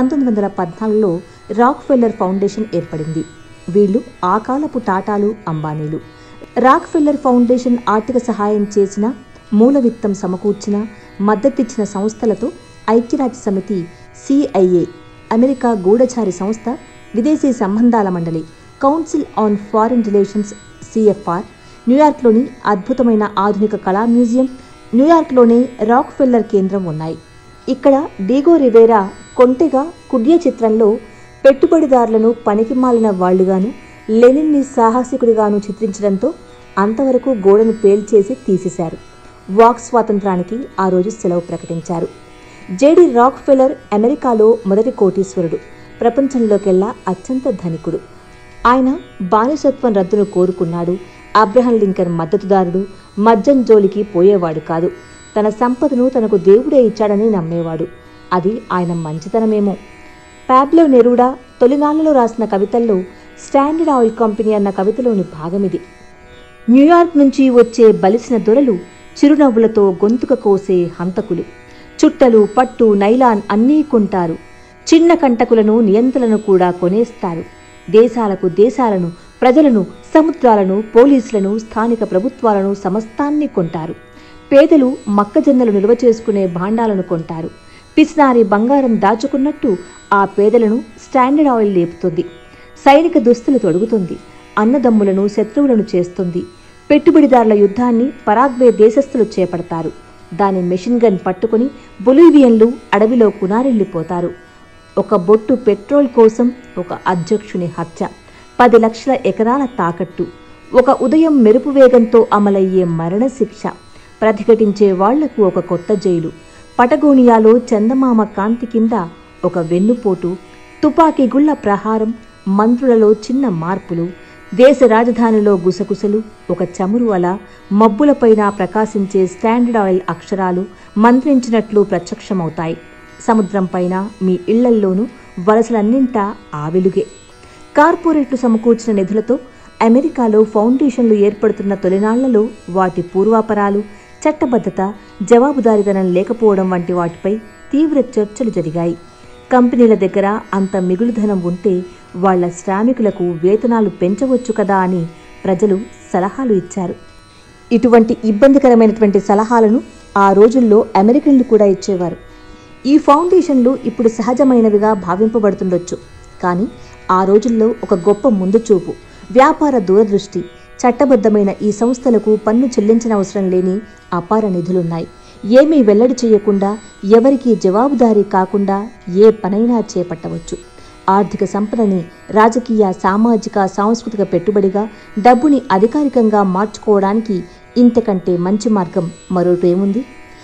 1914లో రాక్ఫెల్లర్ ఫౌండేషన్ ఏర్పడింది. వీళ్లు ఆ కాలపు టాటాలు, అంబానీలు. రాక్ఫెల్లర్ ఫౌండేషన్ ఆర్థిక సహాయం చేసిన, మూల విత్తం సమకూర్చిన, మద్దతిచ్చిన సంస్థలతో ఐక్యరాజ్య సమితి, CIA, అమెరికా గూఢచారి సంస్థ, విదేశీ సంబంధాల మండలి, council on foreign relations, CFR, న్యూయార్క్లోని అద్భుతమైన ఆధునిక కళా మ్యూజియం, న్యూయార్క్లోనే రాక్ఫెల్లర్ కేంద్రం ఉన్నాయి. ఇక్కడ డీగో రివేరా కొంటెగా కుడ్య చిత్రంలో పెట్టుబడిదారులను పనికిమాలిన వాళ్లుగాను, లెనిన్ని సాహసికుడిగాను చిత్రించడంతో అంతవరకు గోడను పేల్చేసి తీసేశారు. వాక్ స్వాతంత్రానికి ఆ రోజు సెలవు ప్రకటించారు. జేడీ రాక్ఫెల్లర్ అమెరికాలో మొదటి కోటీశ్వరుడు, ప్రపంచంలోకెల్లా అత్యంత ధనికుడు. ఆయన బానిసత్వం రద్దును కోరుకున్నాడు. అబ్రహం లింకన్ మద్దతుదారుడు. మద్యం జోలికి పోయేవాడు కాదు. తన సంపదను తనకు దేవుడే ఇచ్చాడని నమ్మేవాడు. అది ఆయన మంచితనమేమో. పాబ్లో నెరూడా తొలినాళ్లలో రాసిన కవితల్లో స్టాండర్డ్ ఆయిల్ కంపెనీ అన్న కవితలోని భాగమిది. న్యూయార్క్ నుంచి వచ్చే బలిసిన దొరలు, చిరునవ్వులతో గొంతుక కోసే హంతకులు, చుట్టలు, పట్టు, నైలాన్ అన్నీ కొంటారు. చిన్న కంటకులను, నియంత్రణను కూడా కొనేస్తారు. దేశాలకు దేశాలను, ప్రజలను, సముద్రాలను, పోలీసులను, స్థానిక ప్రభుత్వాలను, సమస్తాన్ని కొంటారు. పేదలు మొక్కజొన్నలు నిల్వ చేసుకునే భాండాలను కొంటారు. పిస్నారి బంగారం దాచుకున్నట్టు ఆ పేదలను స్టాండర్డ్ ఆయిల్ లేపుతుంది. సైనిక దుస్తులు తొడుగుతుంది. అన్నదమ్ములను శత్రువులను చేస్తుంది. పెట్టుబడిదారుల యుద్ధాన్ని పరాగ్వే దేశస్థులు చేపడతారు. దాని మెషిన్ గన్ పట్టుకుని బొలీవియన్లు అడవిలో కునారెళ్లిపోతారు. ఒక బొట్టు పెట్రోల్ కోసం ఒక అధ్యక్షుని హత్య, 10 లక్షల ఎకరాల తాకట్టు, ఒక ఉదయం మెరుపు వేగంతో అమలయ్యే మరణశిక్ష, ప్రతిఘటించే వాళ్లకు ఒక కొత్త జైలు, పటగోనియాలో చందమామ కాంతి కింద ఒక వెన్నుపోటు, తుపాకీ గుళ్ల ప్రహారం, మంత్రులలో చిన్న మార్పులు, దేశ రాజధానిలో గుసగుసలు, ఒక చమురు అల, మబ్బులపైన ప్రకాశించే స్టాండర్డ్ ఆయిల్ అక్షరాలు మంత్రించినట్లు ప్రత్యక్షమవుతాయి. సముద్రం పైన, మీ ఇళ్లల్లోనూ, వలసలన్నింటా ఆ వెలుగే. కార్పొరేట్లు సమకూర్చిన నిధులతో అమెరికాలో ఫౌండేషన్లు ఏర్పడుతున్న తొలినాళ్లలో వాటి పూర్వాపరాలు, చట్టబద్ధత, జవాబుదారీతనం లేకపోవడం వంటి వాటిపై తీవ్ర చర్చలు జరిగాయి. కంపెనీల దగ్గర అంత మిగులుధనం ఉంటే వాళ్ల శ్రామికులకు వేతనాలు పెంచవచ్చు కదా అని ప్రజలు సలహాలు ఇచ్చారు. ఇటువంటి ఇబ్బందికరమైనటువంటి సలహాలను ఆ రోజుల్లో అమెరికన్లు కూడా ఇచ్చేవారు. ఈ ఫౌండేషన్లు ఇప్పుడు సహజమైనవిగా భావింపబడుతుండొచ్చు. కానీ ఆ రోజుల్లో ఒక గొప్ప ముందుచూపు, వ్యాపార దూరదృష్టి, చట్టబద్ధమైన ఈ సంస్థలకు పన్ను చెల్లించనవసరం లేని అపార నిధులున్నాయి. ఏమీ వెల్లడి చేయకుండా, ఎవరికీ జవాబుదారీ కాకుండా ఏ పనైనా చేపట్టవచ్చు. ఆర్థిక సంపదని రాజకీయ, సామాజిక, సాంస్కృతిక పెట్టుబడిగా, డబ్బుని అధికారికంగా మార్చుకోవడానికి ఇంతకంటే మంచి మార్గం మరొకటేముంది?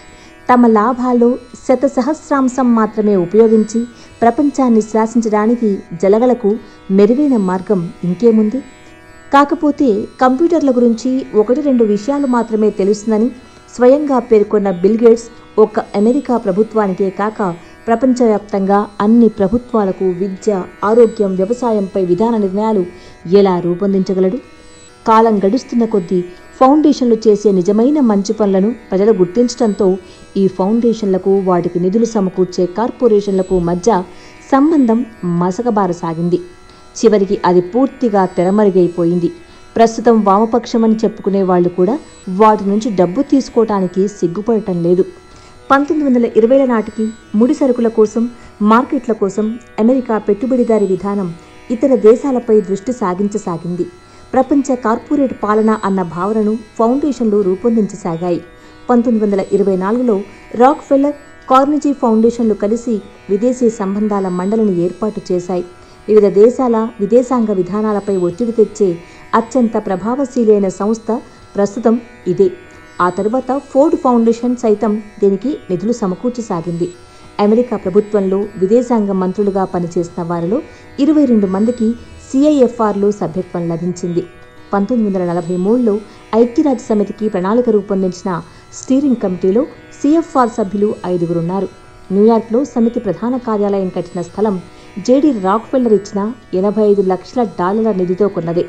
తమ లాభాల్లో శతసహస్రాంశం మాత్రమే ఉపయోగించి ప్రపంచాన్ని శాసించడానికి జలగలకు మెరుగైన మార్గం ఇంకేముంది? కాకపోతే కంప్యూటర్ల గురించి 1-2 విషయాలు మాత్రమే తెలుస్తుందని స్వయంగా పేర్కొన్న బిల్ గేట్స్ ఒక్క అమెరికా ప్రభుత్వానికే కాక ప్రపంచవ్యాప్తంగా అన్ని ప్రభుత్వాలకు విద్య, ఆరోగ్యం, వ్యవసాయంపై విధాన నిర్ణయాలు ఎలా రూపొందించగలడు? కాలం గడుస్తున్న కొద్దీ ఫౌండేషన్లు చేసే నిజమైన మంచి పనులను ప్రజలు గుర్తించడంతో ఈ ఫౌండేషన్లకు, వాటికి నిధులు సమకూర్చే కార్పొరేషన్లకు మధ్య సంబంధం మసకబారసాగింది. చివరికి అది పూర్తిగా తెరమరుగైపోయింది. ప్రస్తుతం వామపక్షమని చెప్పుకునే వాళ్లు కూడా వాటి నుంచి డబ్బు తీసుకోవటానికి సిగ్గుపడటం లేదు. 1920ల నాటికి ముడి సరుకుల కోసం, మార్కెట్ల కోసం అమెరికా పెట్టుబడిదారీ విధానం ఇతర దేశాలపై దృష్టి సాగించసాగింది. ప్రపంచ కార్పొరేట్ పాలన అన్న భావనను ఫౌండేషన్లు రూపొందించసాగాయి. 1924లో రాక్ఫెల్లర్, కార్నెగీ ఫౌండేషన్లు కలిసి విదేశీ సంబంధాల మండలిని ఏర్పాటు చేశాయి. వివిధ దేశాల విదేశాంగ విధానాలపై ఒత్తిడి తెచ్చే అత్యంత ప్రభావశీలైన సంస్థ ప్రస్తుతం ఇదే. ఆ తరువాత ఫోర్డ్ ఫౌండేషన్ సైతం దీనికి నిధులు సమకూర్చసాగింది. అమెరికా ప్రభుత్వంలో విదేశాంగ మంత్రులుగా పనిచేసిన వారిలో 22 మందికి CIFRలో సభ్యత్వం లభించింది. 1943లో ఐక్యరాజ్య సమితికి ప్రణాళిక రూపొందించిన స్టీరింగ్ కమిటీలో CFR సభ్యులు 5 న్యూయార్క్లో సమితి ప్రధాన కార్యాలయం కట్టిన స్థలం JD రాక్ఫెల్లర్ ఇచ్చిన $85 లక్షల నిధితో కొన్నదే.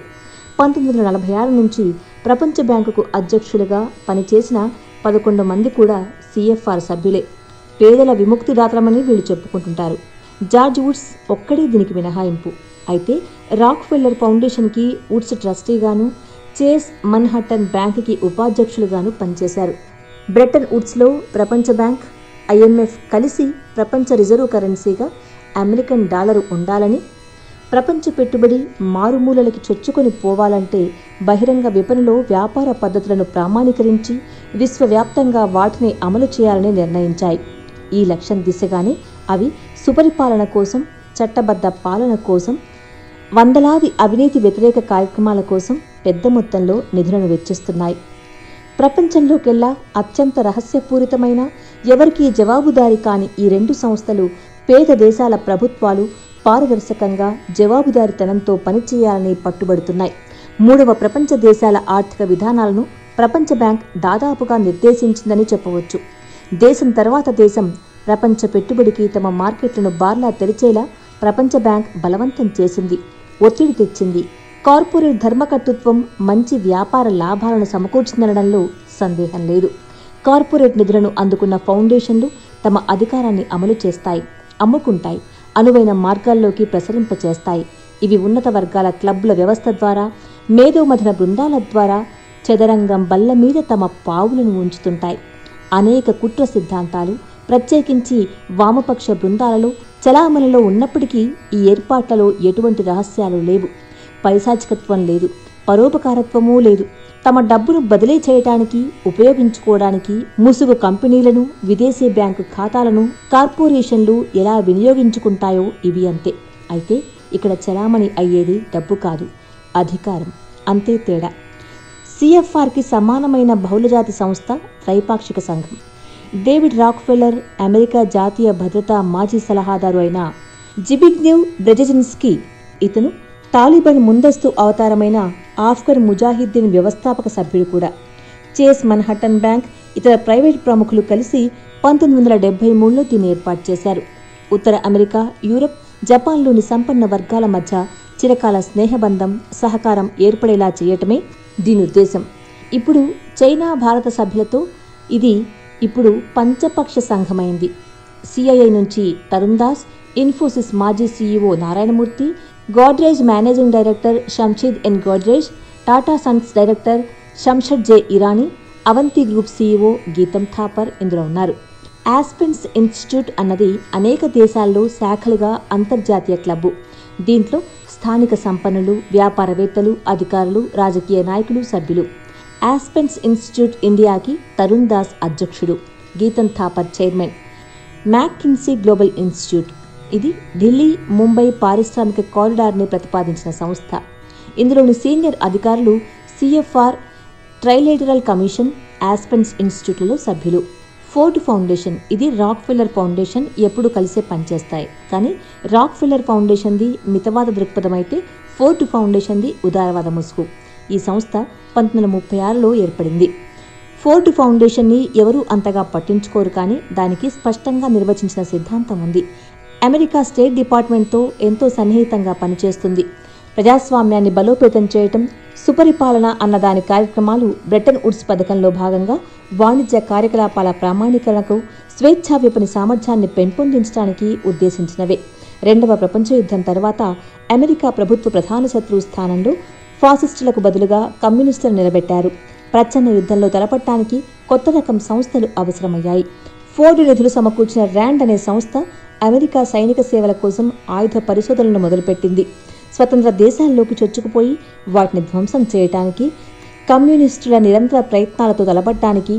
1946 నుంచి ప్రపంచ బ్యాంకుకు అధ్యక్షులుగా పనిచేసిన 11 మంది కూడా CFR సభ్యులే. పేదల విముక్తిదాతలమని వీళ్ళు చెప్పుకుంటుంటారు. జార్జ్ వుడ్స్ ఒక్కడే దీనికి మినహాయింపు. అయితే రాక్ఫెల్లర్ ఫౌండేషన్కి వుడ్స్ ట్రస్టీగాను, చేస్ మన్హట్టన్ బ్యాంక్కి ఉపాధ్యక్షులుగాను పనిచేశారు. బ్రెటన్ వుడ్స్లో ప్రపంచ బ్యాంక్, IMF కలిసి ప్రపంచ రిజర్వ్ కరెన్సీగా అమెరికన్ డాలరు ఉండాలని, ప్రపంచ పెట్టుబడి మారుమూలలకి చొచ్చుకొని పోవాలంటే బహిరంగ విపణిలో వ్యాపార పద్ధతులను ప్రామాణీకరించి విశ్వవ్యాప్తంగా వాటిని అమలు చేయాలని నిర్ణయించాయి. ఈ లక్ష్యం దిశగానే అవి సుపరిపాలన కోసం, చట్టబద్ధ పాలన కోసం, వందలాది అవినీతి వ్యతిరేక కార్యక్రమాల కోసం పెద్ద మొత్తంలో నిధులను వెచ్చిస్తున్నాయి. ప్రపంచంలోకెల్లా అత్యంత రహస్యపూరితమైన, ఎవరికీ జవాబుదారీ కాని ఈ 2 సంస్థలు పేద దేశాల ప్రభుత్వాలు పారదర్శకంగా, జవాబుదారీతనంతో పనిచేయాలని పట్టుబడుతున్నాయి. 3వ ప్రపంచ దేశాల ఆర్థిక విధానాలను ప్రపంచ బ్యాంక్ దాదాపుగా నిర్దేశించిందని చెప్పవచ్చు. దేశం తర్వాత దేశం ప్రపంచ పెట్టుబడికి తమ మార్కెట్లను బార్లా తెరిచేలా ప్రపంచ బ్యాంక్ బలవంతం చేసింది, ఒత్తిడి తెచ్చింది. కార్పొరేట్ ధర్మకర్తృత్వం మంచి వ్యాపార లాభాలను సమకూర్చిందనడంలో సందేహం లేదు. కార్పొరేట్ నిధులను అందుకున్న ఫౌండేషన్లు తమ అధికారాన్ని అమలు చేస్తాయి, అమ్ముకుంటాయి, అనువైన మార్గాల్లోకి ప్రసరింపచేస్తాయి. ఇవి ఉన్నత వర్గాల క్లబ్ల వ్యవస్థ ద్వారా, మేధోమథన బృందాల ద్వారా చదరంగం బల్ల మీద తమ పావులను ఉంచుతుంటాయి. అనేక కుట్ర సిద్ధాంతాలు, ప్రత్యేకించి వామపక్ష బృందాలలో చలామణిలో ఉన్నప్పటికీ ఈ ఏర్పాట్లలో ఎటువంటి రహస్యాలు లేవు, పైశాచికత్వం లేదు, పరోపకారత్వమూ లేదు. తమ డబ్బును బదిలీ చేయటానికి, ఉపయోగించుకోవడానికి ముసుగు కంపెనీలను, విదేశీ బ్యాంకు ఖాతాలను కార్పొరేషన్లు ఎలా వినియోగించుకుంటాయో ఇవి అంతే. అయితే ఇక్కడ చలామణి అయ్యేది డబ్బు కాదు, అధికారం. అంతే తేడా. CFRకి సమానమైన బహుళజాతి సంస్థ త్రైపాక్షిక సంఘం. డేవిడ్ రాక్ఫెల్లర్, అమెరికా జాతీయ భద్రతా మాజీ సలహాదారు అయిన జిబిగ్నేవ్ బ్రెజెజిన్స్కీ, ఇతను తాలిబాన్ ముందస్తు అవతారమైన ఆఫ్ఘన్ ముజాహిద్దీన్ వ్యవస్థాపక సభ్యుడు కూడా. చేస్ మన్హట్టన్ బ్యాంక్, ఇతర ప్రైవేట్ ప్రముఖులు కలిసి 1973లో దీన్ని ఏర్పాటు చేశారు. ఉత్తర అమెరికా, యూరప్, జపాన్లోని సంపన్న వర్గాల మధ్య చిరకాల స్నేహబంధం, సహకారం ఏర్పడేలా చేయటమే దీని ఉద్దేశం. ఇప్పుడు చైనా, భారత సభ్యులతో ఇది ఇప్పుడు పంచపక్ష సంఘమైంది. CIA నుంచి తరుణ్ దాస్, ఇన్ఫోసిస్ మాజీ CEO Narayanamurthy, Godrej managing director Shamshid N Godrej, Tata sons director Shamshad J Irani, Avanti group CEO Gautam Thapar ఇందులో ఉన్నారు. ఆస్పెన్స్ ఇన్స్టిట్యూట్ అన్నది అనేక దేశాల్లో శాఖలుగా అంతర్జాతీయ క్లబ్బు. దీంట్లో స్థానిక సంపన్నులు, వ్యాపారవేత్తలు, అధికారులు, రాజకీయ నాయకులు సభ్యులు. ఆస్పెన్స్ ఇన్స్టిట్యూట్ ఇండియాకి తరుణ్ దాస్ అధ్యక్షుడు, Gautam Thapar chairman. McKinsey global institute, ఇది ఢిల్లీ, ముంబై పారిశ్రామిక కారిడార్ని ప్రతిపాదించిన సంస్థ. ఇందులోని సీనియర్ అధికారులు CFR, ట్రైలేటరల్ కమిషన్, ఆస్పెన్స్ ఇన్స్టిట్యూట్లలో సభ్యులు. ఫోర్డ్ ఫౌండేషన్, ఇది రాక్ఫెల్లర్ ఫౌండేషన్ ఎప్పుడు కలిసే పనిచేస్తాయి. కానీ రాక్ఫెల్లర్ ఫౌండేషన్ది మితవాద దృక్పథం అయితే ఫోర్డ్ ఫౌండేషన్ది ఉదారవాద ముసుగు. ఈ సంస్థ 1936లో ఏర్పడింది. ఫోర్డ్ ఫౌండేషన్ని ఎవరూ అంతగా పట్టించుకోరు, కానీ దానికి స్పష్టంగా నిర్వచించిన సిద్ధాంతం ఉంది. అమెరికా స్టేట్ డిపార్ట్మెంట్తో ఎంతో సన్నిహితంగా పనిచేస్తుంది. ప్రజాస్వామ్యాన్ని బలోపేతం చేయటం, సుపరిపాలన అన్న దాని కార్యక్రమాలు బ్రెటన్ వుడ్స్ పథకంలో భాగంగా వాణిజ్య కార్యకలాపాల ప్రామాణీకరణకు, స్వేచ్ఛా విపణి సామర్థ్యాన్ని పెంపొందించడానికి ఉద్దేశించినవే. 2వ ప్రపంచ యుద్ధం తర్వాత అమెరికా ప్రభుత్వ ప్రధాన శత్రువు స్థానంలో ఫాసిస్టులకు బదులుగా కమ్యూనిస్టులను నిలబెట్టారు. ప్రచ్ఛన్న యుద్ధంలో తలపట్టానికి కొత్త రకం సంస్థలు అవసరమయ్యాయి. ఫోర్డ్ నిధులు సమకూర్చిన ర్యాండ్ అనే సంస్థ అమెరికా సైనిక సేవల కోసం ఆయుధ పరిశోధనలను మొదలుపెట్టింది. స్వతంత్ర దేశాల్లోకి చొచ్చుకుపోయి వాటిని ధ్వంసం చేయటానికి కమ్యూనిస్టుల నిరంతర ప్రయత్నాలతో తలపడ్డానికి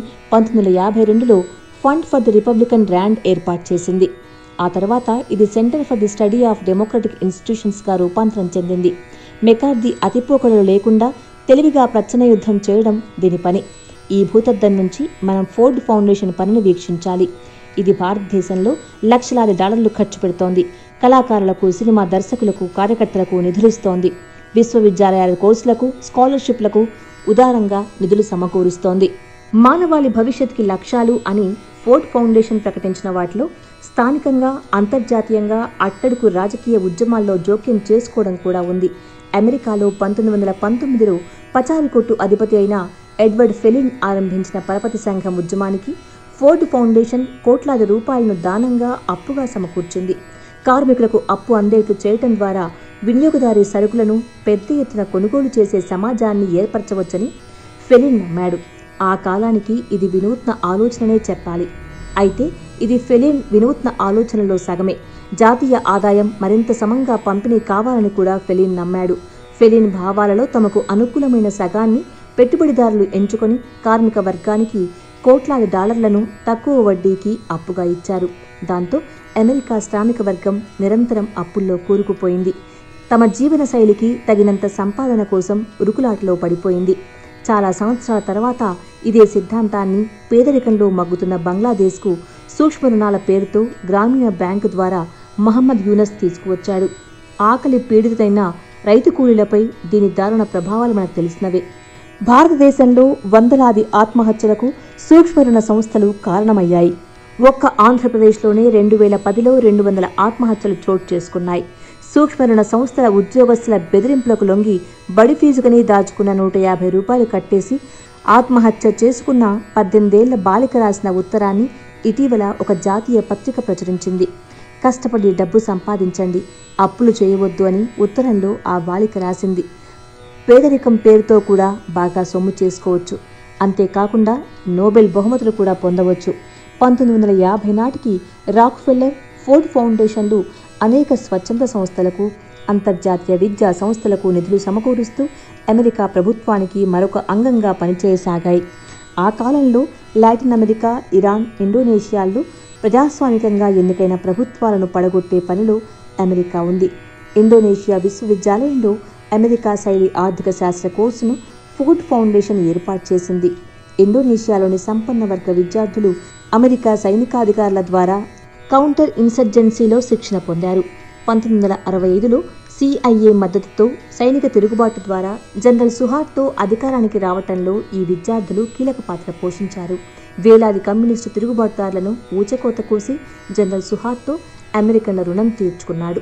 1952లో fund for the republican Rand ఏర్పాటు చేసింది. ఆ తర్వాత ఇది center for the study of democratic ఇన్స్టిట్యూషన్స్గా రూపాంతరం చెందింది. మెకార్దీ అతిపోకడలు లేకుండా తెలివిగా ప్రచ్ఛన్న యుద్ధం చేయడం దీని పని. ఈ భూతద్దం నుంచి మనం ఫోర్డ్ ఫౌండేషన్ పనిని వీక్షించాలి. ఇది భారతదేశంలో లక్షలాది డాలర్లు ఖర్చు పెడుతోంది. కళాకారులకు, సినిమా దర్శకులకు, కార్యకర్తలకు నిధులిస్తోంది. విశ్వవిద్యాలయాల కోర్సులకు, స్కాలర్షిప్లకు ఉదారంగా నిధులు సమకూరుస్తోంది. మానవాళి భవిష్యత్తుకి లక్ష్యాలు అని ఫోర్డ్ ఫౌండేషన్ ప్రకటించిన వాటిలో స్థానికంగా, అంతర్జాతీయంగా అట్టడుగు రాజకీయ ఉద్యమాల్లో జోక్యం చేసుకోవడం కూడా ఉంది. అమెరికాలో 1919లో పచారి కొట్టు అధిపతి అయిన ఎడ్వర్డ్ ఫెలిన్ ఆరంభించిన పరపతి సంఘం ఉద్యమానికి ఫోర్డ్ ఫౌండేషన్ కోట్లాది రూపాయలను దానంగా, అప్పుగా సమకూర్చింది. కార్మికులకు అప్పు అందేట్లు చేయటం ద్వారా వినియోగదారీ సరుకులను పెద్ద ఎత్తున కొనుగోలు చేసే సమాజాన్ని ఏర్పరచవచ్చని ఫెలిన్ నమ్మాడు. ఆ కాలానికి ఇది వినూత్న ఆలోచననే చెప్పాలి. అయితే ఇది ఫెలిన్ వినూత్న ఆలోచనలో సగమే. జాతీయ ఆదాయం మరింత సమంగా పంపిణీ కావాలని కూడా ఫెలిన్ నమ్మాడు. ఫెలిన్ భావాలలో తమకు అనుకూలమైన సగాన్ని పెట్టుబడిదారులు ఎంచుకొని కార్మిక వర్గానికి కోట్లాది డాలర్లను తక్కువ వడ్డీకి అప్పుగా ఇచ్చారు. దాంతో అమెరికా శ్రామిక వర్గం నిరంతరం అప్పుల్లో కూరుకుపోయింది. తమ జీవన శైలికి తగినంత సంపాదన కోసం ఉరుకులాటలో పడిపోయింది. చాలా సంవత్సరాల తర్వాత ఇదే సిద్ధాంతాన్ని పేదరికంలో మగ్గుతున్న బంగ్లాదేశ్కు సూక్ష్మ రుణాల పేరుతో గ్రామీణ బ్యాంకు ద్వారా మహమ్మద్ యూనస్ తీసుకువచ్చాడు. ఆకలి పీడితులైన రైతు కూలీలపై దీని దారుణ ప్రభావాలు మనకు తెలిసినవే. భారతదేశంలో వందలాది ఆత్మహత్యలకు సూక్ష్మ రుణ సంస్థలు కారణమయ్యాయి. ఒక్క ఆంధ్రప్రదేశ్లోనే 2010లో 200 ఆత్మహత్యలు చోటు చేసుకున్నాయి. సూక్ష్మ రుణ సంస్థల ఉద్యోగస్తుల బెదిరింపులకు లొంగి బడి ఫీజుకని దాచుకున్న 150 రూపాయలు కట్టేసి ఆత్మహత్య చేసుకున్న 18 ఏళ్ల బాలిక రాసిన ఉత్తరాన్ని ఇటీవల ఒక జాతీయ పత్రిక ప్రచురించింది. కష్టపడి డబ్బు సంపాదించండి, అప్పులు చేయవద్దు అని ఉత్తరంలో ఆ బాలిక రాసింది. పేదరికం పేరుతో కూడా బాగా సొమ్ము చేసుకోవచ్చు. అంతేకాకుండా నోబెల్ బహుమతులు కూడా పొందవచ్చు. 1950 నాటికి రాక్ఫెల్లర్, ఫోర్డ్ ఫౌండేషన్లు అనేక స్వచ్ఛంద సంస్థలకు, అంతర్జాతీయ విద్యా సంస్థలకు నిధులు సమకూరుస్తూ అమెరికా ప్రభుత్వానికి మరొక అంగంగా పనిచేయసాగాయి. ఆ కాలంలో లాటిన్ అమెరికా, ఇరాన్, ఇండోనేషియాల్లో ప్రజాస్వామికంగా ఎన్నికైన ప్రభుత్వాలను పడగొట్టే పనిలో అమెరికా ఉంది. ఇండోనేషియా విశ్వవిద్యాలయంలో అమెరికా శైలి ఆర్థిక శాస్త్ర కోర్సును ఫోర్డ్ ఫౌండేషన్ ఏర్పాటు చేసింది. ఇండోనేషియాలోని సంపన్న వర్గ విద్యార్థులు అమెరికా సైనికాధికారుల ద్వారా కౌంటర్ ఇన్సర్జెన్సీలో శిక్షణ పొందారు. 1965లో CIA మద్దతుతో సైనిక తిరుగుబాటు ద్వారా జనరల్ సుహార్తో అధికారానికి రావటంలో ఈ విద్యార్థులు కీలక పాత్ర పోషించారు. వేలాది కమ్యూనిస్టు తిరుగుబాటుదారులను ఊచకోత కోసి జనరల్ సుహార్తో అమెరికన్ల రుణం తీర్చుకున్నాడు.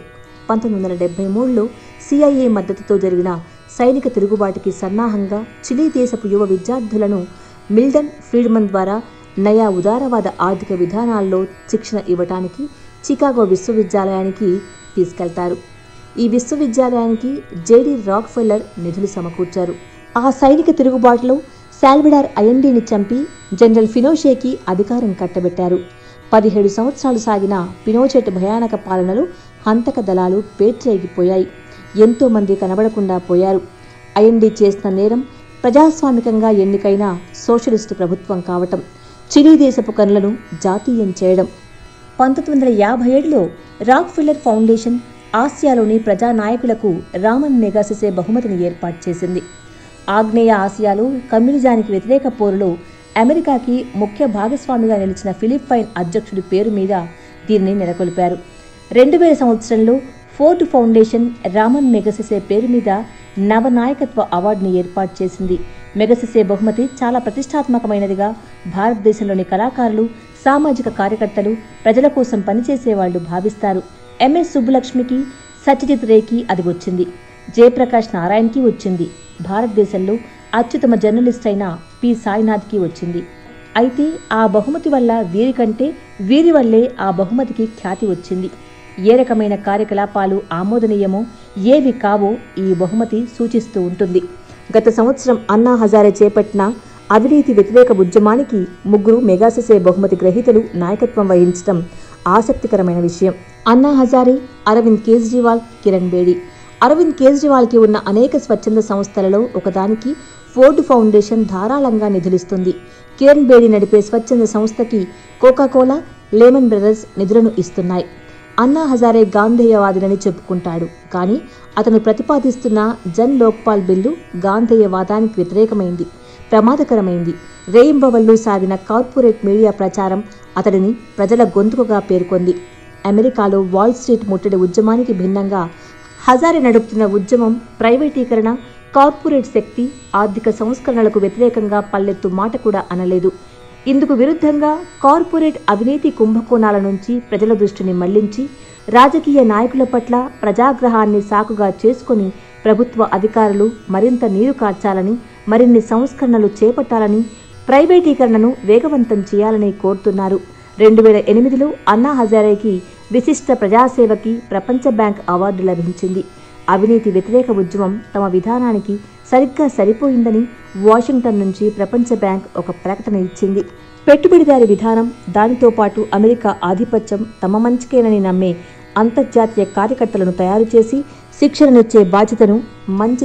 1973లో CIA మద్దతుతో జరిగిన సైనిక తిరుగుబాటుకి సన్నాహంగా చిలీ దేశపు యువ విద్యార్థులను మిల్టన్ ఫ్రీడ్మన్ ద్వారా నయా ఉదారవాద ఆర్థిక విధానాల్లో శిక్షణ ఇవ్వటానికి చికాగో విశ్వవిద్యాలయానికి తీసుకెళ్తారు. ఈ విశ్వవిద్యాలయానికి జేడీ రాక్ఫెల్లర్ నిధులు సమకూర్చారు. ఆ సైనిక తిరుగుబాటులో సాల్వడార్ అయండీని చంపి జనరల్ ఫినోషేకి అధికారం కట్టబెట్టారు. 17 సంవత్సరాలు సాగిన పినోచెట్ భయానక పాలనలో హంతక దళాలు పేట్రేగిపోయాయి. ఎంతో మంది కనబడకుండా పోయారు. అయండీ చేసిన నేరం ప్రజాస్వామికంగా ఎన్నికైన సోషలిస్టు ప్రభుత్వం కావటం, చిలీ దేశపు కనులను జాతీయం చేయడం. 1957లో రాక్ఫెల్లర్ ఫౌండేషన్ ఆసియాలోని ప్రజానాయకులకు రామన్ మెగాసెసే బహుమతిని ఏర్పాటు చేసింది. ఆగ్నేయ ఆసియాలో కమ్యూనిజానికి వ్యతిరేక పోరులో అమెరికాకి ముఖ్య భాగస్వామిగా నిలిచిన ఫిలిప్ ఫైన్ అధ్యక్షుడి పేరు మీద దీనిని నెలకొల్పారు. 2000 సంవత్సరంలో ఫోర్డ్ ఫౌండేషన్ రామన్ మెగసెసే పేరు మీద నవనాయకత్వ అవార్డుని ఏర్పాటు చేసింది. మెగసెసే బహుమతి చాలా ప్రతిష్టాత్మకమైనదిగా భారతదేశంలోని కళాకారులు, సామాజిక కార్యకర్తలు, ప్రజల కోసం పనిచేసేవాళ్లు భావిస్తారు. MS సుబ్బులక్ష్మికి, సత్యజిత్ రేకి అది వచ్చింది. జయప్రకాష్ నారాయణ్కి వచ్చింది. భారతదేశంలో అత్యుత్తమ జర్నలిస్ట్ అయిన పి సాయినాథ్కి వచ్చింది. అయితే ఆ బహుమతి వల్ల వీరికంటే వీరి వల్లే ఆ బహుమతికి ఖ్యాతి వచ్చింది. ఏ రకమైన కార్యకలాపాలు ఆమోదనీయమో, ఏవి కావో ఈ బహుమతి సూచిస్తూ ఉంటుంది. గత సంవత్సరం అన్నా హజారే చేపట్టిన అవినీతి వ్యతిరేక ఉద్యమానికి 3 మెగాసెసే బహుమతి గ్రహీతలు నాయకత్వం వహించడం ఆసక్తికరమైన విషయం. అన్నా హజారే, అరవింద్ కేజ్రీవాల్, కిరణ్ బేడి. అరవింద్ కేజ్రీవాల్కి ఉన్న అనేక స్వచ్ఛంద సంస్థలలో ఒకదానికి ఫోర్డ్ ఫౌండేషన్ ధారాళంగా నిధులిస్తుంది. కిరణ్ బేడి నడిపే స్వచ్ఛంద సంస్థకి కోకాకోలా, లెమన్ బ్రదర్స్ నిధులను ఇస్తున్నాయి. అన్నా హజారే గాంధేయవాదినని చెప్పుకుంటాడు. కానీ అతను ప్రతిపాదిస్తున్న జన్ లోక్పాల్ బిల్లు గాంధేయవాదానికి వ్యతిరేకమైంది, ప్రమాదకరమైంది. రేయింబవళ్లు సాగిన కార్పొరేట్ మీడియా ప్రచారం అతడిని ప్రజల గొంతుకగా పేర్కొంది. అమెరికాలో వాల్ స్ట్రీట్ ముట్టడి ఉద్యమానికి భిన్నంగా హజారే నడుపుతున్న ఉద్యమం ప్రైవేటీకరణ, కార్పొరేట్ శక్తి, ఆర్థిక సంస్కరణలకు వ్యతిరేకంగా పల్లెత్తు మాట కూడా అనలేదు. ఇందుకు విరుద్ధంగా కార్పొరేట్ అవినీతి కుంభకోణాల నుంచి ప్రజల దృష్టిని మళ్లించి రాజకీయ నాయకుల పట్ల ప్రజాగ్రహాన్ని సాకుగా చేసుకుని ప్రభుత్వ అధికారులు మరింత నీరు కార్చాలని, మరిన్ని సంస్కరణలు చేపట్టాలని, ప్రైవేటీకరణను వేగవంతం చేయాలని కోరుతున్నారు. 2008లో అన్నా హజారేకి విశిష్ట ప్రజాసేవకి ప్రపంచ బ్యాంక్ అవార్డు లభించింది. అవినీతి వ్యతిరేక ఉద్యమం తమ విధానానికి సరిగ్గా సరిపోయిందని వాషింగ్టన్ నుంచి ప్రపంచ బ్యాంక్ ఒక ప్రకటన ఇచ్చింది. పెట్టుబడిదారి విధానం, దానితో పాటు అమెరికా ఆధిపత్యం తమ మంచికేనని నమ్మే అంతర్జాతీయ కార్యకర్తలను తయారు చేసి శిక్షణనిచ్చే బాధ్యతను మంచి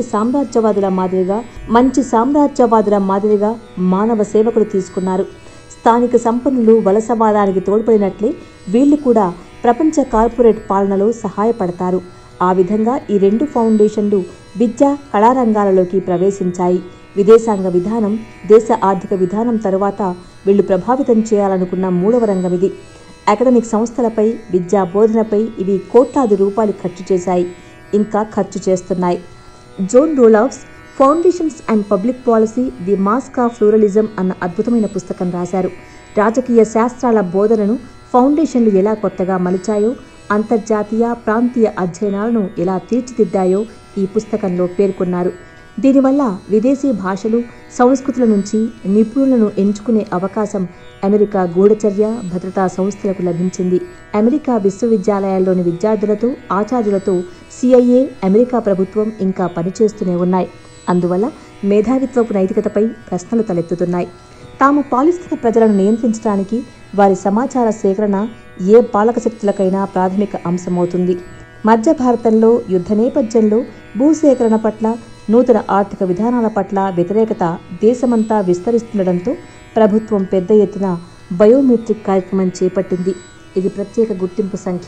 సామ్రాజ్యవాదుల మాదిరిగా మానవ సేవకులు తీసుకున్నారు. స్థానిక సంపన్నులు వలసవాదానికి తోడ్పడినట్లే వీళ్లు కూడా ప్రపంచ కార్పొరేట్ పాలనలో సహాయపడతారు. ఆ విధంగా ఈ రెండు ఫౌండేషన్లు విద్య, కళారంగాలలోకి ప్రవేశించాయి. విదేశాంగ విధానం, దేశ ఆర్థిక విధానం తరువాత వీళ్లు ప్రభావితం చేయాలనుకున్న మూడవ రంగం ఇది. అకాడమిక్ సంస్థలపై, విద్యా బోధనపై ఇవి కోట్లాది రూపాయలు ఖర్చు చేశాయి, ఇంకా ఖర్చు చేస్తున్నాయి. Joan Roelofs foundations and public policy, the mask of pluralism అన్న అద్భుతమైన పుస్తకం రాశారు. రాజకీయ శాస్త్రాల బోధనను ఫౌండేషన్లు ఎలా కొత్తగా మలిచాయో, అంతర్జాతీయ, ప్రాంతీయ అధ్యయనాలను ఎలా తీర్చిదిద్దాయో ఈ పుస్తకంలో పేర్కొన్నారు. దీనివల్ల విదేశీ భాషలు, సంస్కృతుల నుంచి నిపుణులను ఎంచుకునే అవకాశం అమెరికా గూఢచర్య, భద్రతా సంస్థలకు లభించింది. అమెరికా విశ్వవిద్యాలయాల్లోని విద్యార్థులతో, ఆచార్యులతో CIA, అమెరికా ప్రభుత్వం ఇంకా పనిచేస్తూనే ఉన్నాయి. అందువల్ల మేధావిత్వపు నైతికతపై ప్రశ్నలు తలెత్తుతున్నాయి. తాము పాలిస్తున్న ప్రజలను నియంత్రించడానికి వారి సమాచార సేకరణ ఏ పాలక శక్తులకైనా ప్రాథమిక అంశమవుతుంది. మధ్య భారతంలో యుద్ధ నేపథ్యంలో భూసేకరణ పట్ల, నూతన ఆర్థిక విధానాల పట్ల వ్యతిరేకత దేశమంతా విస్తరిస్తుండటంతో ప్రభుత్వం పెద్ద ఎత్తున బయోమెట్రిక్ కార్యక్రమం చేపట్టింది. ఇది ప్రత్యేక గుర్తింపు సంఖ్య,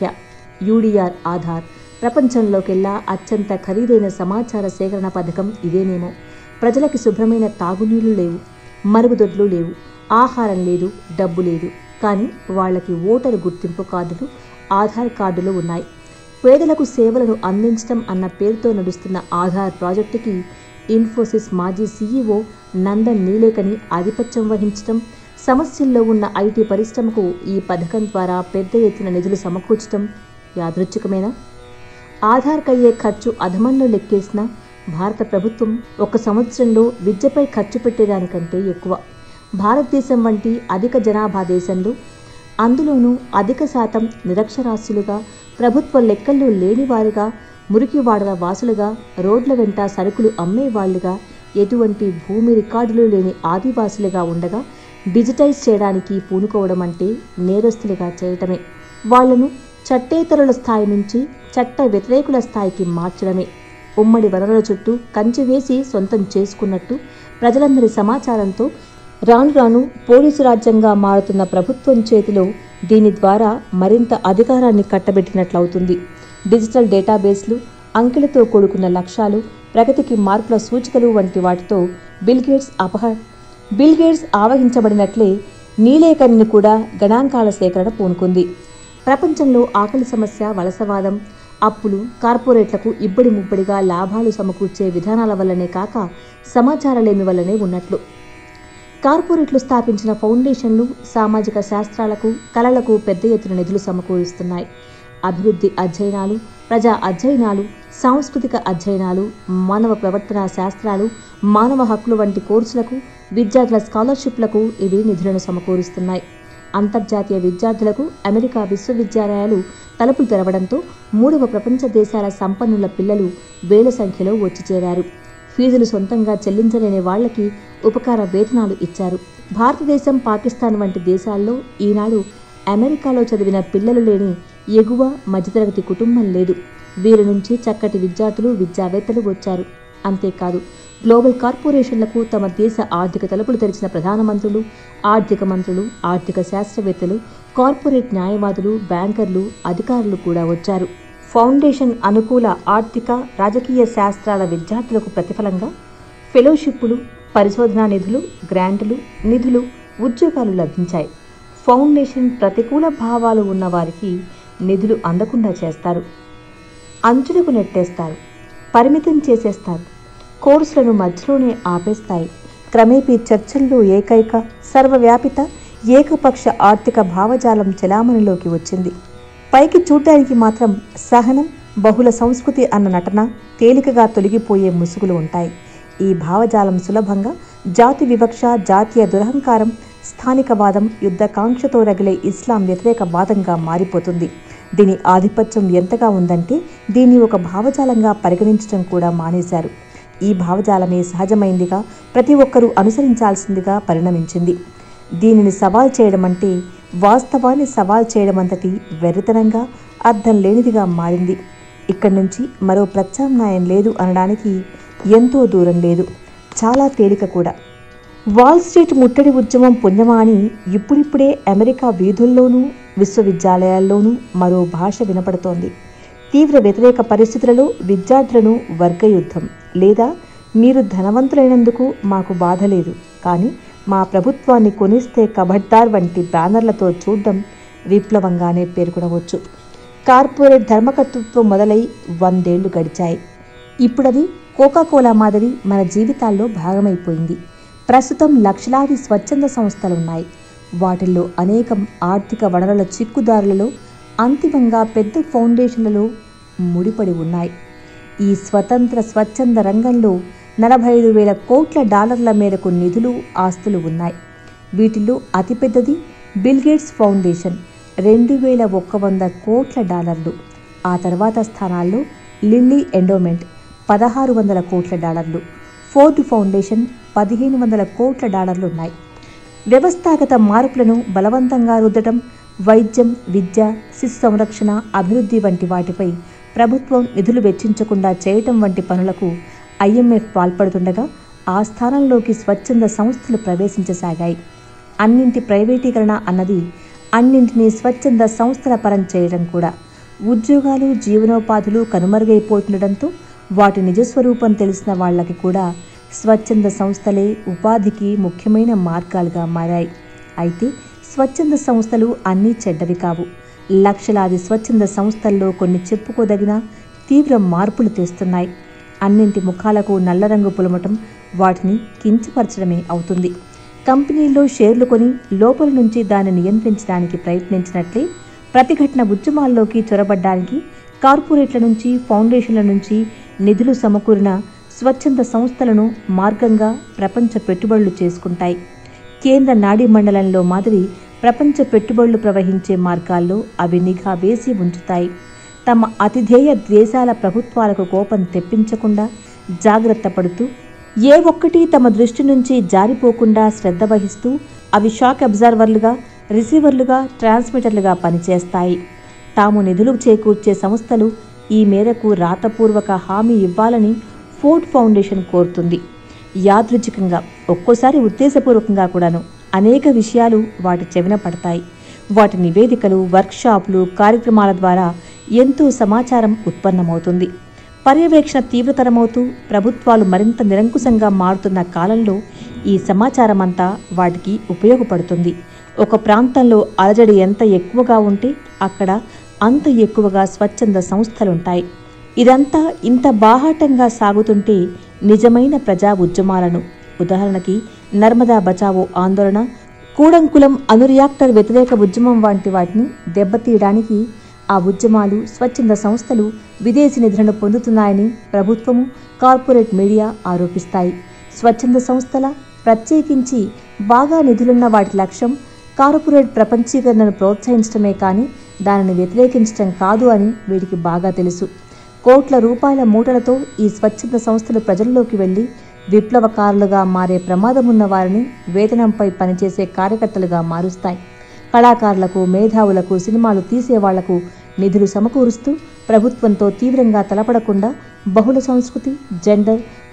UDR ఆధార్. ప్రపంచంలోకెల్లా అత్యంత ఖరీదైన సమాచార సేకరణ పథకం ఇదేనేమో. ప్రజలకి శుభ్రమైన తాగునీళ్లు లేవు, మరుగుదొడ్లు లేవు, ఆహారం లేదు, డబ్బు లేదు. కానీ వాళ్ళకి ఓటరు గుర్తింపు కార్డులు, ఆధార్ కార్డులు ఉన్నాయి. పేదలకు సేవలను అందించడం అన్న పేరుతో నడుస్తున్న ఆధార్ ప్రాజెక్టుకి ఇన్ఫోసిస్ మాజీ CEO నందన్ నీలేకని ఆధిపత్యం వహించడం, సమస్యల్లో ఉన్న IT పరిశ్రమకు ఈ పథకం ద్వారా పెద్ద ఎత్తున నిధులు సమకూర్చడం యాదృచ్ఛికమేనా? ఆధార్కయ్యే ఖర్చు అధమంలో లెక్కేసిన భారత ప్రభుత్వం 1 సంవత్సరంలో విద్యపై ఖర్చు పెట్టేదానికంటే ఎక్కువ. భారతదేశం వంటి అధిక జనాభా దేశంలో, అందులోనూ అధిక శాతం నిరక్షరాస్యులుగా, ప్రభుత్వ లెక్కల్లో లేనివారుగా, మురికివాడల వాసులుగా, రోడ్ల వెంట సరుకులు అమ్మేవాళ్లుగా, ఎటువంటి భూమి రికార్డులు లేని ఆదివాసులుగా ఉండగా డిజిటైజ్ చేయడానికి పూనుకోవడం అంటే నేరస్తులుగా చేయటమే. వాళ్లను చట్టేతరుల స్థాయి నుంచి చట్ట వ్యతిరేకుల స్థాయికి మార్చడమే. ఉమ్మడి వనరుల చుట్టూ కంచె వేసి సొంతం చేసుకున్నట్టు ప్రజలందరి సమాచారంతో రాను రాను పోలీసు రాజ్యంగా మారుతున్న ప్రభుత్వం చేతిలో దీని ద్వారా మరింత అధికారాన్ని కట్టబెట్టినట్లవుతుంది. డిజిటల్ డేటాబేస్లు, అంకెలతో కూడుకున్న లక్ష్యాలు, ప్రగతికి మార్పుల సూచికలు వంటి వాటితో బిల్ గేట్స్ ఆవహించబడినట్లే నీలేకనిని కూడా గణాంకాల సేకరణ పూనుకుంది. ప్రపంచంలో ఆకలి సమస్య, వలసవాదం, అప్పులు, కార్పొరేట్లకు ఇబ్బడి ముబ్బడిగా లాభాలు సమకూర్చే విధానాల వల్లనే కాక సమాచారలేమి వల్లనే ఉన్నట్లు. కార్పొరేట్లు స్థాపించిన ఫౌండేషన్లు సామాజిక శాస్త్రాలకు, కళలకు పెద్ద ఎత్తున నిధులు సమకూరుస్తున్నాయి. అభివృద్ధి అధ్యయనాలు, ప్రజా అధ్యయనాలు, సాంస్కృతిక అధ్యయనాలు, మానవ ప్రవర్తనా శాస్త్రాలు, మానవ హక్కులు వంటి కోర్సులకు, విద్యార్థుల స్కాలర్షిప్లకు ఇవి నిధులను సమకూరుస్తున్నాయి. అంతర్జాతీయ విద్యార్థులకు అమెరికా విశ్వవిద్యాలయాలు తలుపులు తెరవడంతో 3వ ప్రపంచ దేశాల సంపన్నుల పిల్లలు వేల సంఖ్యలో వచ్చి చేరారు. ఫీజులు సొంతంగా చెల్లించలేని వాళ్లకి ఉపకార వేతనాలు ఇచ్చారు. భారతదేశం, పాకిస్తాన్ వంటి దేశాల్లో ఈనాడు అమెరికాలో చదివిన పిల్లలు లేని ఎగువ మధ్యతరగతి కుటుంబం లేదు. వీరి నుంచి చక్కటి విద్యార్థులు, విద్యావేత్తలు వచ్చారు. అంతేకాదు గ్లోబల్ కార్పొరేషన్లకు తమ దేశ ఆర్థిక తలుపులు తెరిచిన ప్రధానమంత్రులు, ఆర్థిక మంత్రులు, ఆర్థిక శాస్త్రవేత్తలు, కార్పొరేట్ న్యాయవాదులు, బ్యాంకర్లు, అధికారులు కూడా వచ్చారు. ఫౌండేషన్ అనుకూల ఆర్థిక, రాజకీయ శాస్త్రాల విద్యార్థులకు ప్రతిఫలంగా ఫెలోషిప్పులు, పరిశోధనా నిధులు, గ్రాంటులు, నిధులు, ఉద్యోగాలు లభించాయి. ఫౌండేషన్ ప్రతికూల భావాలు ఉన్న వారికి నిధులు అందకుండా చేస్తారు, అంచులకు నెట్టేస్తారు, పరిమితం చేసేస్తారు, కోర్సులను మధ్యలోనే ఆపేస్తాయి. క్రమేపీ చర్చల్లో ఏకైక, సర్వవ్యాపిత, ఏకపక్ష ఆర్థిక భావజాలం చెలామణిలోకి వచ్చింది. పైకి చూడ్డానికి మాత్రం సహనం, బహుళ సంస్కృతి అన్న నటన, తేలికగా తొలగిపోయే ముసుగులు ఉంటాయి. ఈ భావజాలం సులభంగా జాతి వివక్ష, జాతీయ దురహంకారం, స్థానికవాదం, యుద్ధకాంక్షతో రగిలే ఇస్లాం వ్యతిరేక వాదంగా మారిపోతుంది. దీని ఆధిపత్యం ఎంతగా ఉందంటే దీన్ని ఒక భావజాలంగా పరిగణించడం కూడా మానేశారు. ఈ భావజాలమే సహజమైందిగా, ప్రతి ఒక్కరూ అనుసరించాల్సిందిగా పరిణమించింది. దీనిని సవాల్ చేయడం అంటే వాస్తవాన్ని సవాల్ చేయడం అంతటి వెర్రితనంగా, అర్థం లేనిదిగా మారింది. ఇక్కడి నుంచి మరో ప్రత్యామ్నాయం లేదు అనడానికి ఎంతో దూరం లేదు, చాలా తేలిక కూడా. వాల్ స్ట్రీట్ ముట్టడి ఉద్యమం పుణ్యమా అని ఇప్పుడిప్పుడే అమెరికా వీధుల్లోనూ, విశ్వవిద్యాలయాల్లోనూ మరో భాష వినపడుతోంది. తీవ్ర వ్యతిరేక పరిస్థితులలో విద్యార్థులను వర్గయుద్ధం లేదా మీరు ధనవంతులైనందుకు మాకు బాధ లేదు, కానీ మా ప్రభుత్వాన్ని కొనిస్తే కబడ్దార్ వంటి బ్యానర్లతో చూడడం విప్లవంగానే పేర్కొనవచ్చు. కార్పొరేట్ ధర్మకర్తృత్వం మొదలై 100 ఏళ్లు గడిచాయి. ఇప్పుడది కోకాకోలా మాదిరి మన జీవితాల్లో భాగమైపోయింది. ప్రస్తుతం లక్షలాది స్వచ్ఛంద సంస్థలున్నాయి. వాటిల్లో అనేకం ఆర్థిక వనరుల చిక్కుదారులలో, అంతిమంగా పెద్ద ఫౌండేషన్లలో ముడిపడి ఉన్నాయి. ఈ స్వచ్ఛంద రంగంలో 45,000 కోట్ల డాలర్ల మేరకు నిధులు, ఆస్తులు ఉన్నాయి. వీటిల్లో అతిపెద్దది బిల్ గేట్స్ ఫౌండేషన్, 2,100 కోట్ల డాలర్లు. ఆ తర్వాత స్థానాల్లో లిల్లీ ఎండోమెంట్, 1,600 కోట్ల డాలర్లు. ఫోర్డ్ ఫౌండేషన్, 1,500 కోట్ల డాలర్లు ఉన్నాయి. వ్యవస్థాగత మార్పులను బలవంతంగా రుద్దడం, వైద్యం, విద్య, శిశు సంరక్షణ, అభివృద్ధి వంటి వాటిపై ప్రభుత్వం నిధులు వెచ్చించకుండా చేయటం వంటి పనులకు IMF పాల్పడుతుండగా ఆ స్థానంలోకి స్వచ్ఛంద సంస్థలు ప్రవేశించసాగాయి. అన్నింటి ప్రైవేటీకరణ అన్నది అన్నింటినీ స్వచ్ఛంద సంస్థల పరం చేయడం కూడా. ఉద్యోగాలు, జీవనోపాధులు కనుమరుగైపోతుండటంతో వాటి నిజస్వరూపం తెలిసిన వాళ్ళకి కూడా స్వచ్ఛంద సంస్థలే ఉపాధికి ముఖ్యమైన మార్గాలుగా మారాయి. అయితే స్వచ్ఛంద సంస్థలు అన్నీ చెడ్డవి కావు. లక్షలాది స్వచ్ఛంద సంస్థల్లో కొన్ని చెప్పుకోదగిన తీవ్ర మార్పులు తెస్తున్నాయి. అన్నింటి ముఖాలకు నల్లరంగు పులమటం వాటిని కించపరచడమే అవుతుంది. కంపెనీల్లో షేర్లు కొని లోపల నుంచి దాన్ని నియంత్రించడానికి ప్రయత్నించినట్లే ప్రతిఘటన ఉద్యమాల్లోకి చొరబడ్డానికి కార్పొరేట్ల నుంచి, ఫౌండేషన్ల నుంచి నిధులు సమకూరిన స్వచ్ఛంద సంస్థలను మార్గంగా ప్రపంచ పెట్టుబడులు చేసుకుంటాయి. కేంద్ర నాడీ మండలంలో మాదిరి ప్రపంచ పెట్టుబడులు ప్రవహించే మార్గాల్లో అవి నిఘా వేసి ఉంచుతాయి. తమ అతిధేయ దేశాల ప్రభుత్వాలకు కోపం తెప్పించకుండా జాగ్రత్త పడుతూ, ఏ ఒక్కటి తమ దృష్టి నుంచి జారిపోకుండా శ్రద్ధ వహిస్తూ అవి షాక్ అబ్జర్వర్లుగా, రిసీవర్లుగా, ట్రాన్స్మిటర్లుగా పనిచేస్తాయి. తాము నిధులు చేకూర్చే సంస్థలు ఈ మేరకు రాతపూర్వక హామీ ఇవ్వాలని ఫోర్డ్ ఫౌండేషన్ కోరుతుంది. యాదృచ్ఛికంగా, ఒక్కోసారి ఉద్దేశపూర్వకంగా కూడాను అనేక విషయాలు వాటి చెవిన పడతాయి. వాటి నివేదికలు, వర్క్షాపులు, కార్యక్రమాల ద్వారా ఎంతో సమాచారం ఉత్పన్నమవుతుంది. పర్యవేక్షణ తీవ్రతరమవుతూ ప్రభుత్వాలు మరింత నిరంకుశంగా మారుతున్న కాలంలో ఈ సమాచారమంతా వాటికి ఉపయోగపడుతుంది. ఒక ప్రాంతంలో అలజడి ఎంత ఎక్కువగా ఉంటే అక్కడ అంత ఎక్కువగా స్వచ్ఛంద సంస్థలుంటాయి. ఇదంతా ఇంత బాహాటంగా సాగుతుంటే నిజమైన ప్రజా ఉద్యమాలను, ఉదాహరణకి నర్మదా బచావో ఆందోళన, కూడంకులం అణురియాక్టర్ వ్యతిరేక ఉద్యమం వంటి వాటిని దెబ్బతీయడానికి ఆ ఉద్యమాలు, స్వచ్ఛంద సంస్థలు విదేశీ నిధులను పొందుతున్నాయని ప్రభుత్వము, కార్పొరేట్ మీడియా ఆరోపిస్తాయి. స్వచ్ఛంద సంస్థల, ప్రత్యేకించి బాగా నిధులున్న వాటి లక్ష్యం కార్పొరేట్ ప్రపంచీకరణను ప్రోత్సహించడమే కానీ దానిని వ్యతిరేకించడం కాదు అని వీటికి బాగా తెలుసు. కోట్ల రూపాయల మూటలతో ఈ స్వచ్ఛంద సంస్థలు ప్రజల్లోకి వెళ్లి విప్లవకారులుగా మారే ప్రమాదమున్న వారిని వేతనంపై పనిచేసే కార్యకర్తలుగా మారుస్తాయి. కళాకారులకు, మేధావులకు, సినిమాలు తీసేవాళ్లకు నిధులు సమకూరుస్తూ ప్రభుత్వంతో తీవ్రంగా తలపడకుండా బహుళ సంస్కృతి, జెండర్,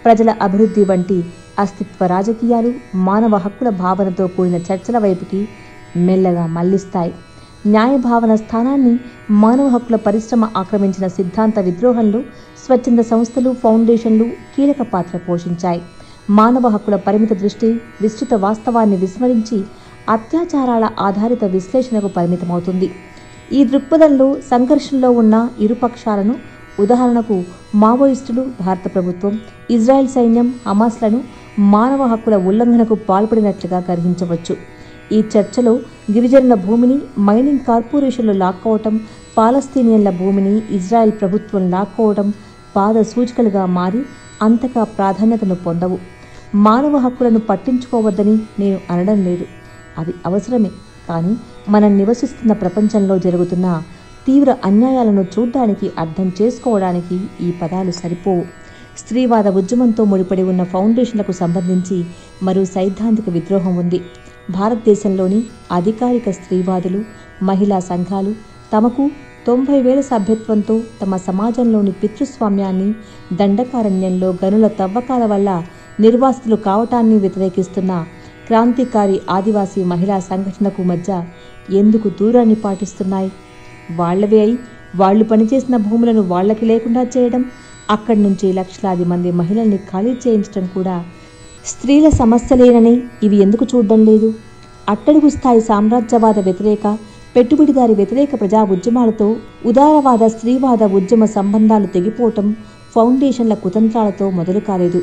ప్రజల అభివృద్ధి వంటి అస్తిత్వ రాజకీయాలు మానవ హక్కుల భావనతో కూడిన చర్చల వైపుకి మెల్లగా మళ్లిస్తాయి. న్యాయ భావన స్థానాన్ని మానవ హక్కుల పరిశ్రమ ఆక్రమించిన సిద్ధాంత విద్రోహంలో స్వచ్ఛంద సంస్థలు, ఫౌండేషన్లు కీలక పాత్ర పోషించాయి. మానవ హక్కుల పరిమిత దృష్టి విస్తృత వాస్తవాన్ని విస్మరించి అత్యాచారాల ఆధారిత విశ్లేషణకు పరిమితమవుతుంది. ఈ దృక్పథంలో సంఘర్షణలో ఉన్న ఇరుపక్షాలను, ఉదాహరణకు మావోయిస్టులు, భారత ప్రభుత్వం, ఇజ్రాయెల్ సైన్యం, హమాస్లను మానవ హక్కుల ఉల్లంఘనకు పాల్పడినట్లుగా గ్రహించవచ్చు. ఈ చర్చలో గిరిజనుల భూమిని మైనింగ్ కార్పొరేషన్లు లాక్కోవటం, పాలస్తీనియన్ల భూమిని ఇజ్రాయెల్ ప్రభుత్వం లాక్కోవటం పాద సూచికలుగా మారి అంతగా ప్రాధాన్యతను పొందవు. మానవ హక్కులను పట్టించుకోవద్దని నేను అనడం లేదు, అవి అవసరమే. కానీ మనం నివసిస్తున్న ప్రపంచంలో జరుగుతున్న తీవ్ర అన్యాయాలను చూడ్డానికి, అర్థం చేసుకోవడానికి ఈ పదాలు సరిపోవు. స్త్రీవాద ఉద్యమంతో ముడిపడి ఉన్న ఫౌండేషన్లకు సంబంధించి మరో సైద్ధాంతిక విద్రోహం ఉంది. భారతదేశంలోని అధికారిక స్త్రీవాదులు, మహిళా సంఘాలు తమకు 90,000 సభ్యత్వంతో తమ సమాజంలోని పితృస్వామ్యాన్ని, దండకారణ్యంలో గనుల తవ్వకాల వల్ల నిర్వాసితులు కావటాన్ని వ్యతిరేకిస్తున్న క్రాంతికారి ఆదివాసీ మహిళా సంఘటనకు మధ్య ఎందుకు దూరాన్ని పాటిస్తున్నాయి? వాళ్లవే అయి వాళ్లు పనిచేసిన భూములను వాళ్లకి లేకుండా చేయడం, అక్కడి నుంచి లక్షలాది మంది మహిళల్ని ఖాళీ చేయించడం కూడా స్త్రీల సమస్యలేనని ఇవి ఎందుకు చూడడం లేదు? అట్టడుగు స్థాయి సామ్రాజ్యవాద వ్యతిరేక, పెట్టుబడిదారి వ్యతిరేక ప్రజా ఉద్యమాలతో ఉదారవాద స్త్రీవాద ఉద్యమ సంబంధాలు తెగిపోవటం ఫౌండేషన్ల కుతంత్రాలతో మొదలు కాలేదు.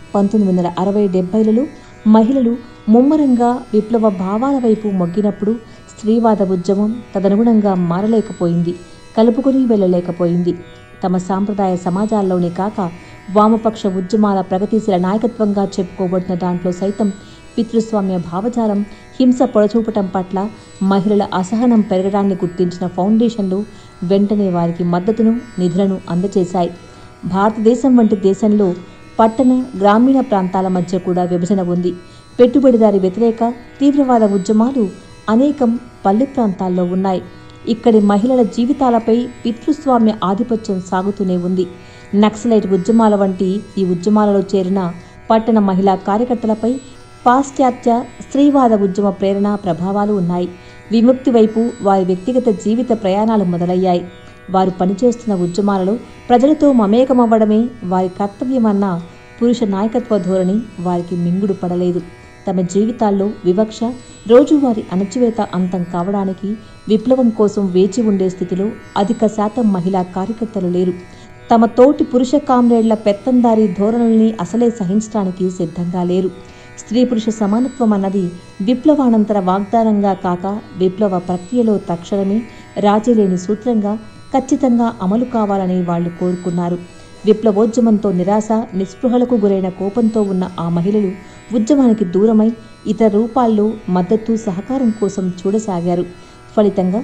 1960-70లలో మహిళలు ముమ్మరంగా విప్లవ భావాల వైపు మొగ్గినప్పుడు స్త్రీవాద ఉద్యమం తదనుగుణంగా మారలేకపోయింది, కలుపుకొని వెళ్ళలేకపోయింది. తమ సాంప్రదాయ సమాజాల్లోనే కాక వామపక్ష ఉద్యమాల ప్రగతిశీల నాయకత్వంగా చెప్పుకోబడిన దాంట్లో సైతం పితృస్వామ్య భావజాలం, హింస పొడచూపటం పట్ల మహిళల అసహనం పెరగడాన్ని గుర్తించిన ఫౌండేషన్లు వెంటనే వారికి మద్దతును, నిధులను అందజేశాయి. భారతదేశం వంటి దేశంలో పట్టణ, గ్రామీణ ప్రాంతాల మధ్య కూడా విభజన ఉంది. పెట్టుబడిదారి వ్యతిరేక తీవ్రవాద ఉద్యమాలు అనేకం పల్లె ప్రాంతాల్లో ఉన్నాయి. ఇక్కడి మహిళల జీవితాలపై పితృస్వామ్య ఆధిపత్యం సాగుతూనే ఉంది. నక్సలైట్ ఉద్యమాల వంటి ఈ ఉద్యమాలలో చేరిన పట్టణ మహిళా కార్యకర్తలపై పాశ్చాత్య స్త్రీవాద ఉద్యమ ప్రేరణ ప్రభావాలు ఉన్నాయి. విముక్తి వైపు వారి వ్యక్తిగత జీవిత ప్రయాణాలు మొదలయ్యాయి. వారు పనిచేస్తున్న ఉద్యమాలలో ప్రజలతో మమేకమవ్వడమే వారి కర్తవ్యమన్న పురుష నాయకత్వ ధోరణి వారికి మింగుడు పడలేదు. తమ జీవితాల్లో వివక్ష, రోజువారీ అణచివేత అంతం కావడానికి విప్లవం కోసం వేచి ఉండే స్థితిలో అధిక శాతం మహిళా కార్యకర్తలు లేరు. తమ తోటి పురుష కామ్రేడ్ల పెత్తందారీ ధోరణుల్ని అసలే సహించడానికి సిద్ధంగా లేరు. స్త్రీ పురుష సమానత్వం అన్నది విప్లవానంతర వాగ్దానంగా కాక విప్లవ ప్రక్రియలో తక్షణమే రాజీలేని సూత్రంగా ఖచ్చితంగా అమలు కావాలని వాళ్లు కోరుకున్నారు. విప్లవోద్యమంతో నిరాశ, నిస్పృహలకు గురైన కోపంతో ఉన్న ఆ మహిళలు ఉద్యమానికి దూరమై ఇతర రూపాల్లో మద్దతు, సహకారం కోసం చూడసాగారు. ఫలితంగా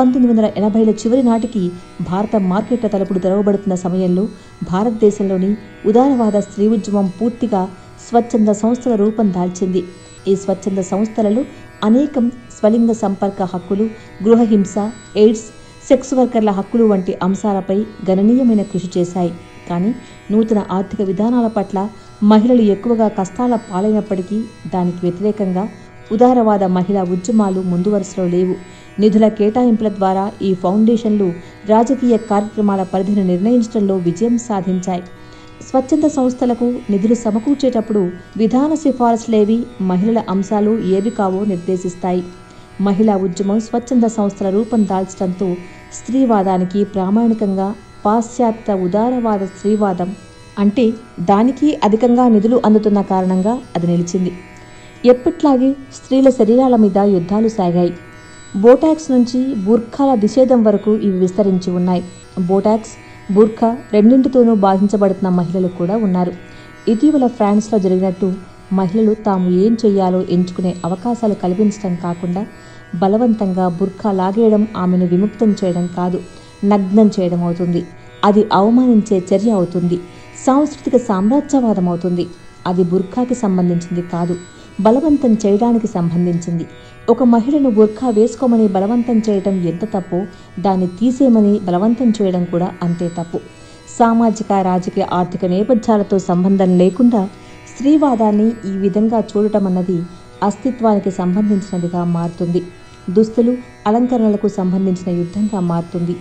1980ల చివరి నాటికి భారత మార్కెట్ల తలుపులు తెరవబడుతున్న సమయంలో భారతదేశంలోని ఉదారవాద స్త్రీ ఉద్యమం పూర్తిగా స్వచ్ఛంద సంస్థల రూపం దాల్చింది. ఈ స్వచ్ఛంద సంస్థలలో అనేకం స్వలింగ సంపర్క హక్కులు, గృహహింస, ఎయిడ్స్, సెక్స్ వర్కర్ల హక్కులు వంటి అంశాలపై గణనీయమైన కృషి చేశాయి. కానీ నూతన ఆర్థిక విధానాల పట్ల మహిళలు ఎక్కువగా కష్టాల పాలైనప్పటికీ దానికి వ్యతిరేకంగా ఉదారవాద మహిళా ఉద్యమాలు ముందు వరుసలో లేవు. నిధుల కేటాయింపుల ద్వారా ఈ ఫౌండేషన్లు రాజకీయ కార్యక్రమాల పరిధిని నిర్ణయించడంలో విజయం సాధించాయి. స్వచ్ఛంద సంస్థలకు నిధులు సమకూర్చేటప్పుడు విధాన సిఫారసులేవి, మహిళల అంశాలు ఏవి కావో నిర్దేశిస్తాయి. మహిళా ఉద్యమం స్వచ్ఛంద సంస్థల రూపం దాల్చడంతో స్త్రీవాదానికి ప్రామాణికంగా పాశ్చాత్య ఉదారవాద స్త్రీవాదం అంటే దానికి అధికంగా నిధులు అందుతున్న కారణంగా అది నిలిచింది. ఎప్పట్లాగే స్త్రీల శరీరాల మీద యుద్ధాలు సాగాయి. బోటాక్స్ నుంచి బూర్ఖాల నిషేధం వరకు ఇవి విస్తరించి ఉన్నాయి. బోటాక్స్, బూర్ఖా రెండింటితోనూ బాధించబడుతున్న మహిళలు కూడా ఉన్నారు. ఇటీవల ఫ్రాన్స్లో జరిగినట్టు మహిళలు తాము ఏం చెయ్యాలో ఎంచుకునే అవకాశాలు కల్పించడం కాకుండా బలవంతంగా బుర్ఖా లాగేయడం ఆమెను విముక్తం చేయడం కాదు, నగ్నం చేయడం అవుతుంది. అది అవమానించే చర్య అవుతుంది. సాంస్కృతిక సామ్రాజ్యవాదం అవుతుంది. అది బుర్ఖాకి సంబంధించింది కాదు, బలవంతం చేయడానికి సంబంధించింది. ఒక మహిళను బుర్ఖా వేసుకోమని బలవంతం చేయడం ఎంత తప్పో దాన్ని తీసేయమని బలవంతం చేయడం కూడా అంతే తప్పు. సామాజిక, రాజకీయ, ఆర్థిక నేపథ్యాలతో సంబంధం లేకుండా స్త్రీవాదాన్ని ఈ విధంగా చూడటం అన్నది అస్తిత్వానికి సంబంధించినదిగా మారుతుంది. దుస్తులు, అలంకరణలకు సంబంధించిన యుద్ధంగా మారుతుంది.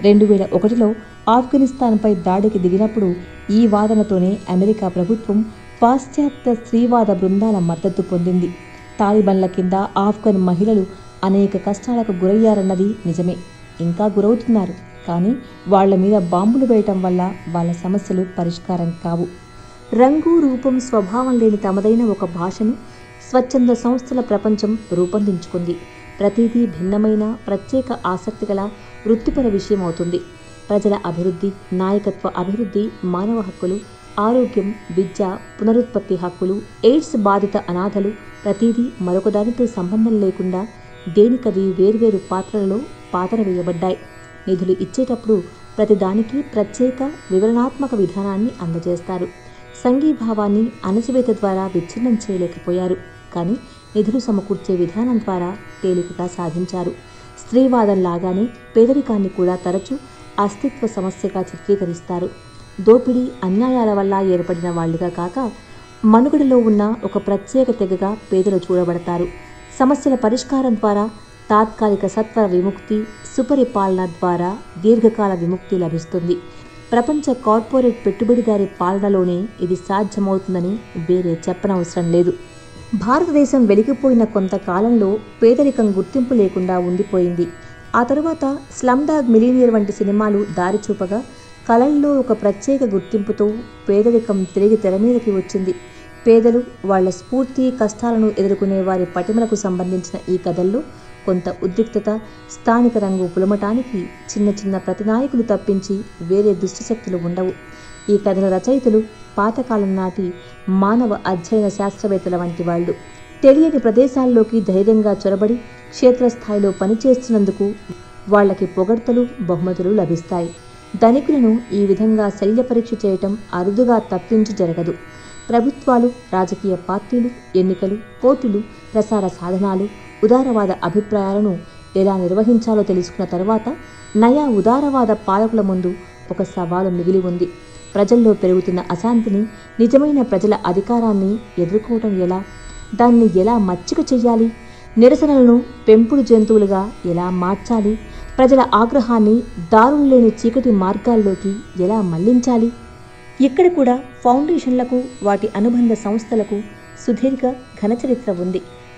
2001లో ఆఫ్ఘనిస్తాన్పై దాడికి దిగినప్పుడు ఈ వాదనతోనే అమెరికా ప్రభుత్వం పాశ్చాత్య స్త్రీవాద బృందాల మద్దతు పొందింది. తాలిబన్ల కింద ఆఫ్ఘన్ మహిళలు అనేక కష్టాలకు గురయ్యారన్నది నిజమే, ఇంకా గురవుతున్నారు. కానీ వాళ్ల మీద బాంబులు వేయటం వల్ల వాళ్ళ సమస్యలు పరిష్కారం కావు. రంగు, రూపం, స్వభావం లేని తమదైన ఒక భాషను స్వచ్ఛంద సంస్థల ప్రపంచం రూపొందించుకుంది. ప్రతిదీ భిన్నమైన, ప్రత్యేక ఆసక్తి గల వృత్తిపర విషయం అవుతుంది. ప్రజల అభివృద్ధి, నాయకత్వ అభివృద్ధి, మానవ హక్కులు, ఆరోగ్యం, విద్య, పునరుత్పత్తి హక్కులు, ఎయిడ్స్ బాధిత అనాథలు, ప్రతిదీ మరొకదానితో సంబంధం లేకుండా దేనికది వేర్వేరు పాత్రలలో పాతర వేయబడ్డాయి. నిధులు ఇచ్చేటప్పుడు ప్రతిదానికి ప్రత్యేక వివరణాత్మక విధానాన్ని అందజేస్తారు. సంఘీభావాన్ని అణచివేత ద్వారా విచ్ఛిన్నం చేయలేకపోయారు, కానీ నిధులు సమకూర్చే విధానం ద్వారా తేలికగా సాధించారు. స్త్రీవాదం లాగానే పేదరికాన్ని కూడా తరచూ అస్తిత్వ సమస్యగా చిత్రీకరిస్తారు. దోపిడీ, అన్యాయాల వల్ల ఏర్పడిన వాళ్లుగా కాక మనుగడలో ఉన్న ఒక ప్రత్యేక తెగగా పేదలు చూడబడతారు. సమస్యల పరిష్కారం ద్వారా తాత్కాలిక సత్వర విముక్తి, సుపరిపాలన ద్వారా దీర్ఘకాల విముక్తి లభిస్తుంది. ప్రపంచ కార్పొరేట్ పెట్టుబడిదారీ పాలనలోనే ఇది సాధ్యమవుతుందని వేరే చెప్పనవసరం లేదు. భారతదేశం వెలిగిపోయిన కొంతకాలంలో పేదరికం గుర్తింపు లేకుండా ఉండిపోయింది. ఆ తరువాత స్లమ్డాగ్ మిలీనియర్ వంటి సినిమాలు దారి చూపగా కళల్లో ఒక ప్రత్యేక గుర్తింపుతో పేదరికం తిరిగి తెరమీదకి వచ్చింది. పేదలు, వాళ్ల స్ఫూర్తి, కష్టాలను ఎదుర్కొనే వారి పటిమలకు సంబంధించిన ఈ కథల్లో కొంత ఉద్రిక్తత, స్థానిక రంగు పులమటానికి చిన్న చిన్న ప్రతినాయకులు తప్పించి వేరే దుష్టశక్తులు ఉండవు. ఈ కథల రచయితలు పాతకాలం నాటి మానవ అధ్యయన శాస్త్రవేత్తల వంటి వాళ్ళు. తెలియని ప్రదేశాల్లోకి ధైర్యంగా చొరబడి క్షేత్రస్థాయిలో పనిచేస్తున్నందుకు వాళ్లకి పొగడ్తలు, బహుమతులు లభిస్తాయి. ధనికులను ఈ విధంగా శల్య పరీక్ష చేయటం అరుదుగా తప్పించి జరగదు. ప్రభుత్వాలు, రాజకీయ పార్టీలు, ఎన్నికలు, కోర్టులు, ప్రసార సాధనాలు ఉదారవాద అభిప్రాయాలను ఎలా నిర్వహించాలో తెలుసుకున్న తర్వాత నయా ఉదారవాద పాలకుల ముందు ఒక సవాలు మిగిలి ఉంది. ప్రజల్లో పెరుగుతున్న అశాంతిని, నిజమైన ప్రజల అధికారాన్ని ఎదుర్కోవటం ఎలా? దాన్ని ఎలా మచ్చిక చెయ్యాలి? నిరసనలను పెంపుడు జంతువులుగా ఎలా మార్చాలి? ప్రజల ఆగ్రహాన్ని దారులు లేని చీకటి మార్గాల్లోకి ఎలా మళ్లించాలి? ఇక్కడ కూడా ఫౌండేషన్లకు, వాటి అనుబంధ సంస్థలకు సుదీర్ఘ ఘనచరిత్ర ఉంది.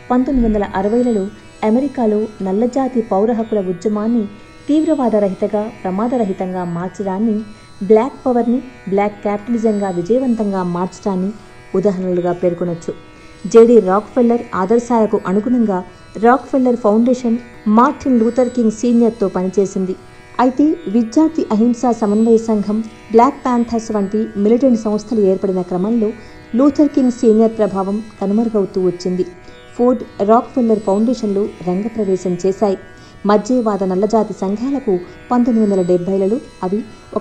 1960లలో అమెరికాలో నల్లజాతి పౌర హక్కుల ఉద్యమాన్ని తీవ్రవాద రహితగా, ప్రమాదరహితంగా మార్చడాన్ని, బ్లాక్ పవర్ని బ్లాక్ క్యాపిటలిజంగా విజయవంతంగా మార్చడాన్ని ఉదాహరణలుగా పేర్కొనొచ్చు. జేడీ రాక్ఫెల్లర్ ఆదర్శాలకు అనుగుణంగా Rockefeller foundation Martin Luther King సీనియర్తో పనిచేసింది. అయితే విద్యార్థి అహింసా సమన్వయ సంఘం, బ్లాక్ ప్యాంథర్స్ వంటి మిలిటెంట్ సంస్థలు ఏర్పడిన క్రమంలో లూథర్ కింగ్ సీనియర్ ప్రభావం కనుమరుగవుతూ వచ్చింది. ఫోర్డ్, రాక్ఫెల్లర్ ఫౌండేషన్లు రంగప్రవేశం చేశాయి. మధ్యవాద నల్లజాతి సంఘాలకు 1970లలో అవి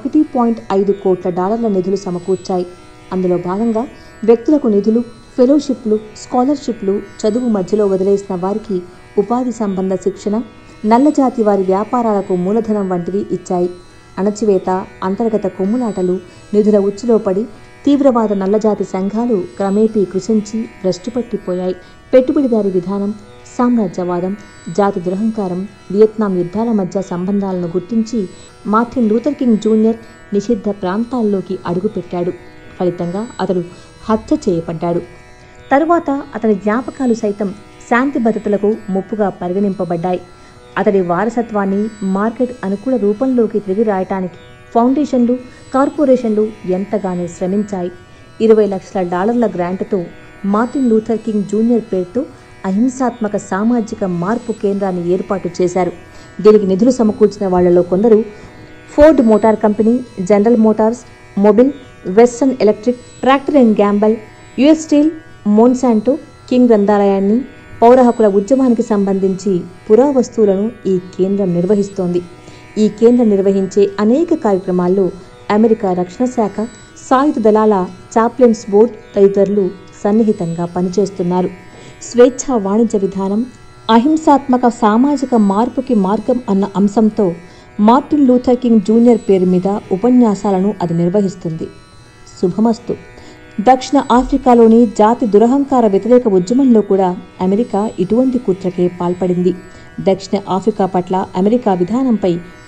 $1.5 కోట్ల నిధులు సమకూర్చాయి. అందులో భాగంగా వ్యక్తులకు నిధులు, ఫెలోషిప్లు, స్కాలర్షిప్లు, చదువు మధ్యలో వదిలేసిన వారికి ఉపాధి సంబంధ శిక్షణ, నల్లజాతి వారి వ్యాపారాలకు మూలధనం వంటివి ఇచ్చాయి. అణచివేత, అంతర్గత కొమ్ములాటలు నిధుల ఉచ్చులో పడి తీవ్రవాద నల్లజాతి సంఘాలు క్రమేపీ కృషించి భ్రష్టుపట్టిపోయాయి. పెట్టుబడిదారీ విధానం, సామ్రాజ్యవాదం, జాతి దురహంకారం, వియత్నాం యుద్ధాల మధ్య సంబంధాలను గుర్తించి మార్టిన్ లూథర్ కింగ్ జూనియర్ నిషిద్ధ ప్రాంతాల్లోకి అడుగుపెట్టాడు. ఫలితంగా అతడు హత్య చేయబడ్డాడు. తరువాత అతని జ్ఞాపకాలు సైతం శాంతి భద్రతలకు ముప్పుగా పరిగణింపబడ్డాయి. అతడి వారసత్వాన్ని మార్కెట్ అనుకూల రూపంలోకి తిరిగి రాయటానికి ఫౌండేషన్లు, కార్పొరేషన్లు ఎంతగానో శ్రమించాయి. $20 లక్షల గ్రాంటుతో మార్టిన్ లూథర్ కింగ్ జూనియర్ పేరుతో అహింసాత్మక సామాజిక మార్పు కేంద్రాన్ని ఏర్పాటు చేశారు. దీనికి నిధులు సమకూర్చిన వాళ్లలో కొందరు Ford motor company, General Motors, Mobil, Western Electric, Procter and Gamble, US steel, Monsanto, King గ్రంథాలయాన్ని, పౌర హక్కుల ఉద్యమానికి సంబంధించి పురావస్తువులను ఈ కేంద్రం నిర్వహిస్తోంది. ఈ కేంద్రం నిర్వహించే అనేక కార్యక్రమాల్లో అమెరికా రక్షణ శాఖ, సాయుధ దళాల చాప్లెన్స్ బోర్డ్ తదితరులు సన్నిహితంగా పనిచేస్తున్నారు. స్వేచ్ఛా వాణిజ్య విధానం, అహింసాత్మక సామాజిక మార్పుకి మార్గం అన్న అంశంతో మార్టిన్ లూథర్ కింగ్ జూనియర్ పేరు మీద ఉపన్యాసాలను అది నిర్వహిస్తుంది. శుభమస్తు. దక్షిణ ఆఫ్రికాలోని జాతి దురహంకార వ్యతిరేక ఉద్యమంలో కూడా అమెరికా ఇటువంటి కుట్రకే పాల్పడింది. దక్షిణ ఆఫ్రికా పట్ల అమెరికా విధానంపై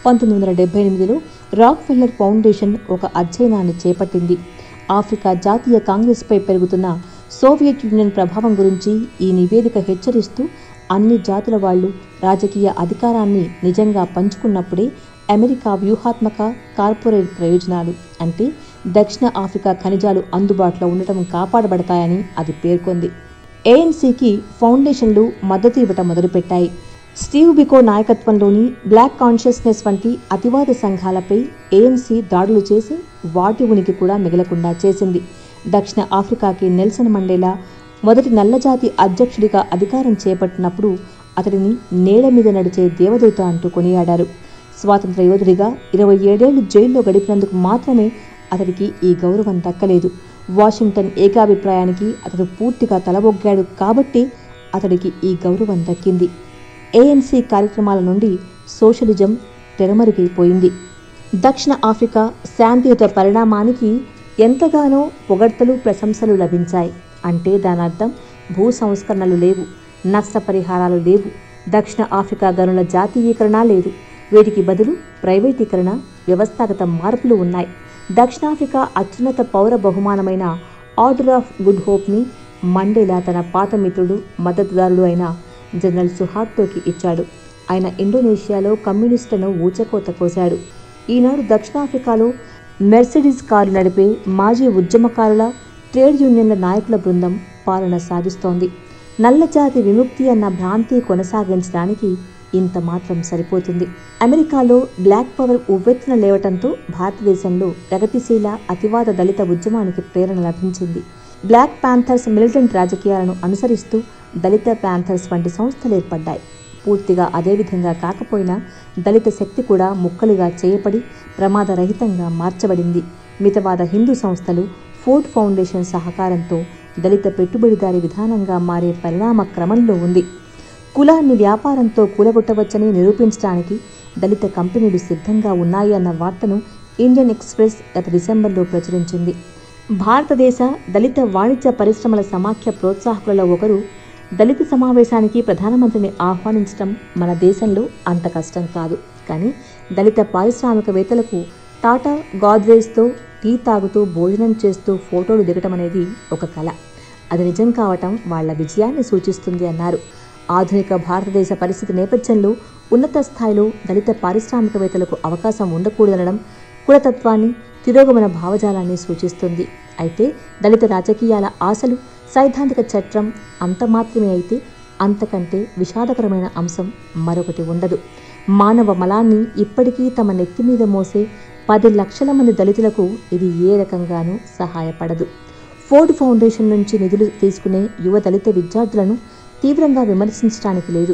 1978లో రాక్ఫెల్లర్ ఫౌండేషన్ ఒక అధ్యయనాన్ని చేపట్టింది. ఆఫ్రికా జాతీయ కాంగ్రెస్పై పెరుగుతున్న సోవియట్ యూనియన్ ప్రభావం గురించి ఈ నివేదిక హెచ్చరిస్తూ, అన్ని జాతుల వాళ్లు రాజకీయ అధికారాన్ని నిజంగా పంచుకున్నప్పుడే అమెరికా వ్యూహాత్మక కార్పొరేట్ ప్రయోజనాలు అంటే దక్షిణ ఆఫ్రికా ఖనిజాలు అందుబాటులో ఉండటం కాపాడబడతాయని అది పేర్కొంది. ఏఎన్సీకి ఫౌండేషన్లు మద్దతు ఇవ్వటం మొదలుపెట్టాయి. స్టీవ్ బికో నాయకత్వంలోని బ్లాక్ కాన్షియస్నెస్ వంటి అతివాద సంఘాలపై ఏఎన్సీ దాడులు చేసి వాటి ఉనికి కూడా మిగలకుండా చేసింది. దక్షిణ ఆఫ్రికాకి నెల్సన్ మండేలా మొదటి నల్లజాతి అధ్యక్షుడిగా అధికారం చేపట్టినప్పుడు అతడిని నేల మీద నడిచే దేవదూత అంటూ కొనియాడారు. స్వాతంత్ర యోధుడిగా 27 ఏళ్లు జైల్లో గడిపినందుకు మాత్రమే అతడికి ఈ గౌరవం దక్కలేదు. వాషింగ్టన్ ఏకాభిప్రాయానికి అతడు పూర్తిగా తలబొగ్గాడు కాబట్టి అతడికి ఈ గౌరవం దక్కింది. ఏఎన్సీ కార్యక్రమాల నుండి సోషలిజం తెరమరుగైపోయింది. దక్షిణ ఆఫ్రికా శాంతియుత పరిణామానికి ఎంతగానో పొగడ్తలు ప్రశంసలు లభించాయి. అంటే దానర్థం భూ సంస్కరణలు లేవు, నష్టపరిహారాలు లేవు, దక్షిణ ఆఫ్రికా గనుల జాతీయీకరణ లేదు. వీటికి బదులు ప్రైవేటీకరణ, వ్యవస్థాగత మార్పులు ఉన్నాయి. దక్షిణాఫ్రికా అత్యున్నత పౌర బహుమానమైన ఆర్డర్ ఆఫ్ గుడ్ హోప్ని మండేలా తన పాత మిత్రుడు, మద్దతుదారుడు అయిన జనరల్ సుహార్తోకి ఇచ్చాడు. ఆయన ఇండోనేషియాలో కమ్యూనిస్టులను ఊచకోత కోశాడు. ఈనాడు దక్షిణాఫ్రికాలో మెర్సిడీస్ కారు నడిపే మాజీ ఉద్యమకారుల, ట్రేడ్ యూనియన్ల నాయకుల బృందం పాలన సాగిస్తోంది. నల్లజాతి విముక్తి అన్న భ్రాంతి కొనసాగించడానికి ఇంత మాత్రం సరిపోతుంది. అమెరికాలో బ్లాక్ పవర్ ఉవ్వెత్తున లేవటంతో భారతదేశంలో ప్రగతిశీల అతివాద దళిత ఉద్యమానికి ప్రేరణ లభించింది. బ్లాక్ ప్యాంథర్స్ మిలిటెంట్ రాజకీయాలను అనుసరిస్తూ దళిత ప్యాంథర్స్ వంటి సంస్థలు ఏర్పడ్డాయి. పూర్తిగా అదేవిధంగా కాకపోయినా దళిత శక్తి కూడా ముక్కలుగా చేయబడి ప్రమాదరహితంగా మార్చబడింది. మితవాద హిందూ సంస్థలు, ఫోర్డ్ ఫౌండేషన్ సహకారంతో దళిత పెట్టుబడిదారీ విధానంగా మారే పరిణామ క్రమంలో ఉంది. కులాన్ని వ్యాపారంతో కూలగొట్టవచ్చని నిరూపించడానికి దళిత కంపెనీలు సిద్ధంగా ఉన్నాయి అన్న వార్తను ఇండియన్ ఎక్స్ప్రెస్ గత డిసెంబర్లో ప్రచురించింది. భారతదేశ దళిత వాణిజ్య పరిశ్రమల సమాఖ్య ప్రోత్సాహకులలో ఒకరు దళిత సమావేశానికి ప్రధానమంత్రిని ఆహ్వానించడం మన దేశంలో అంత కష్టం కాదు. కానీ దళిత పారిశ్రామికవేత్తలకు టాటా గాద్రేజ్తో టీ తాగుతూ భోజనం చేస్తూ ఫోటోలు దిగటం అనేది ఒక కళ. అది నిజం కావటం వాళ్ల విజయాన్ని సూచిస్తుంది అన్నారు. ఆధునిక భారతదేశ పరిస్థితి నేపథ్యంలో ఉన్నత స్థాయిలో దళిత పారిశ్రామికవేత్తలకు అవకాశం ఉండకూడదనడం కులతత్వాన్ని, తిరోగమన భావజాలాన్ని సూచిస్తుంది. అయితే దళిత రాజకీయాల ఆశలు, సైద్ధాంతిక చట్రం అంత మాత్రమే అయితే అంతకంటే విషాదకరమైన అంశం మరొకటి ఉండదు. మానవ మలాన్ని ఇప్పటికీ తమ నెత్తి మీద మోసే 10 లక్షల మంది దళితులకు ఇది ఏ రకంగానూ సహాయపడదు. ఫోర్డ్ ఫౌండేషన్ నుంచి నిధులు తీసుకునే యువ దళిత విద్యార్థులను తీవ్రంగా విమర్శించడానికి లేదు.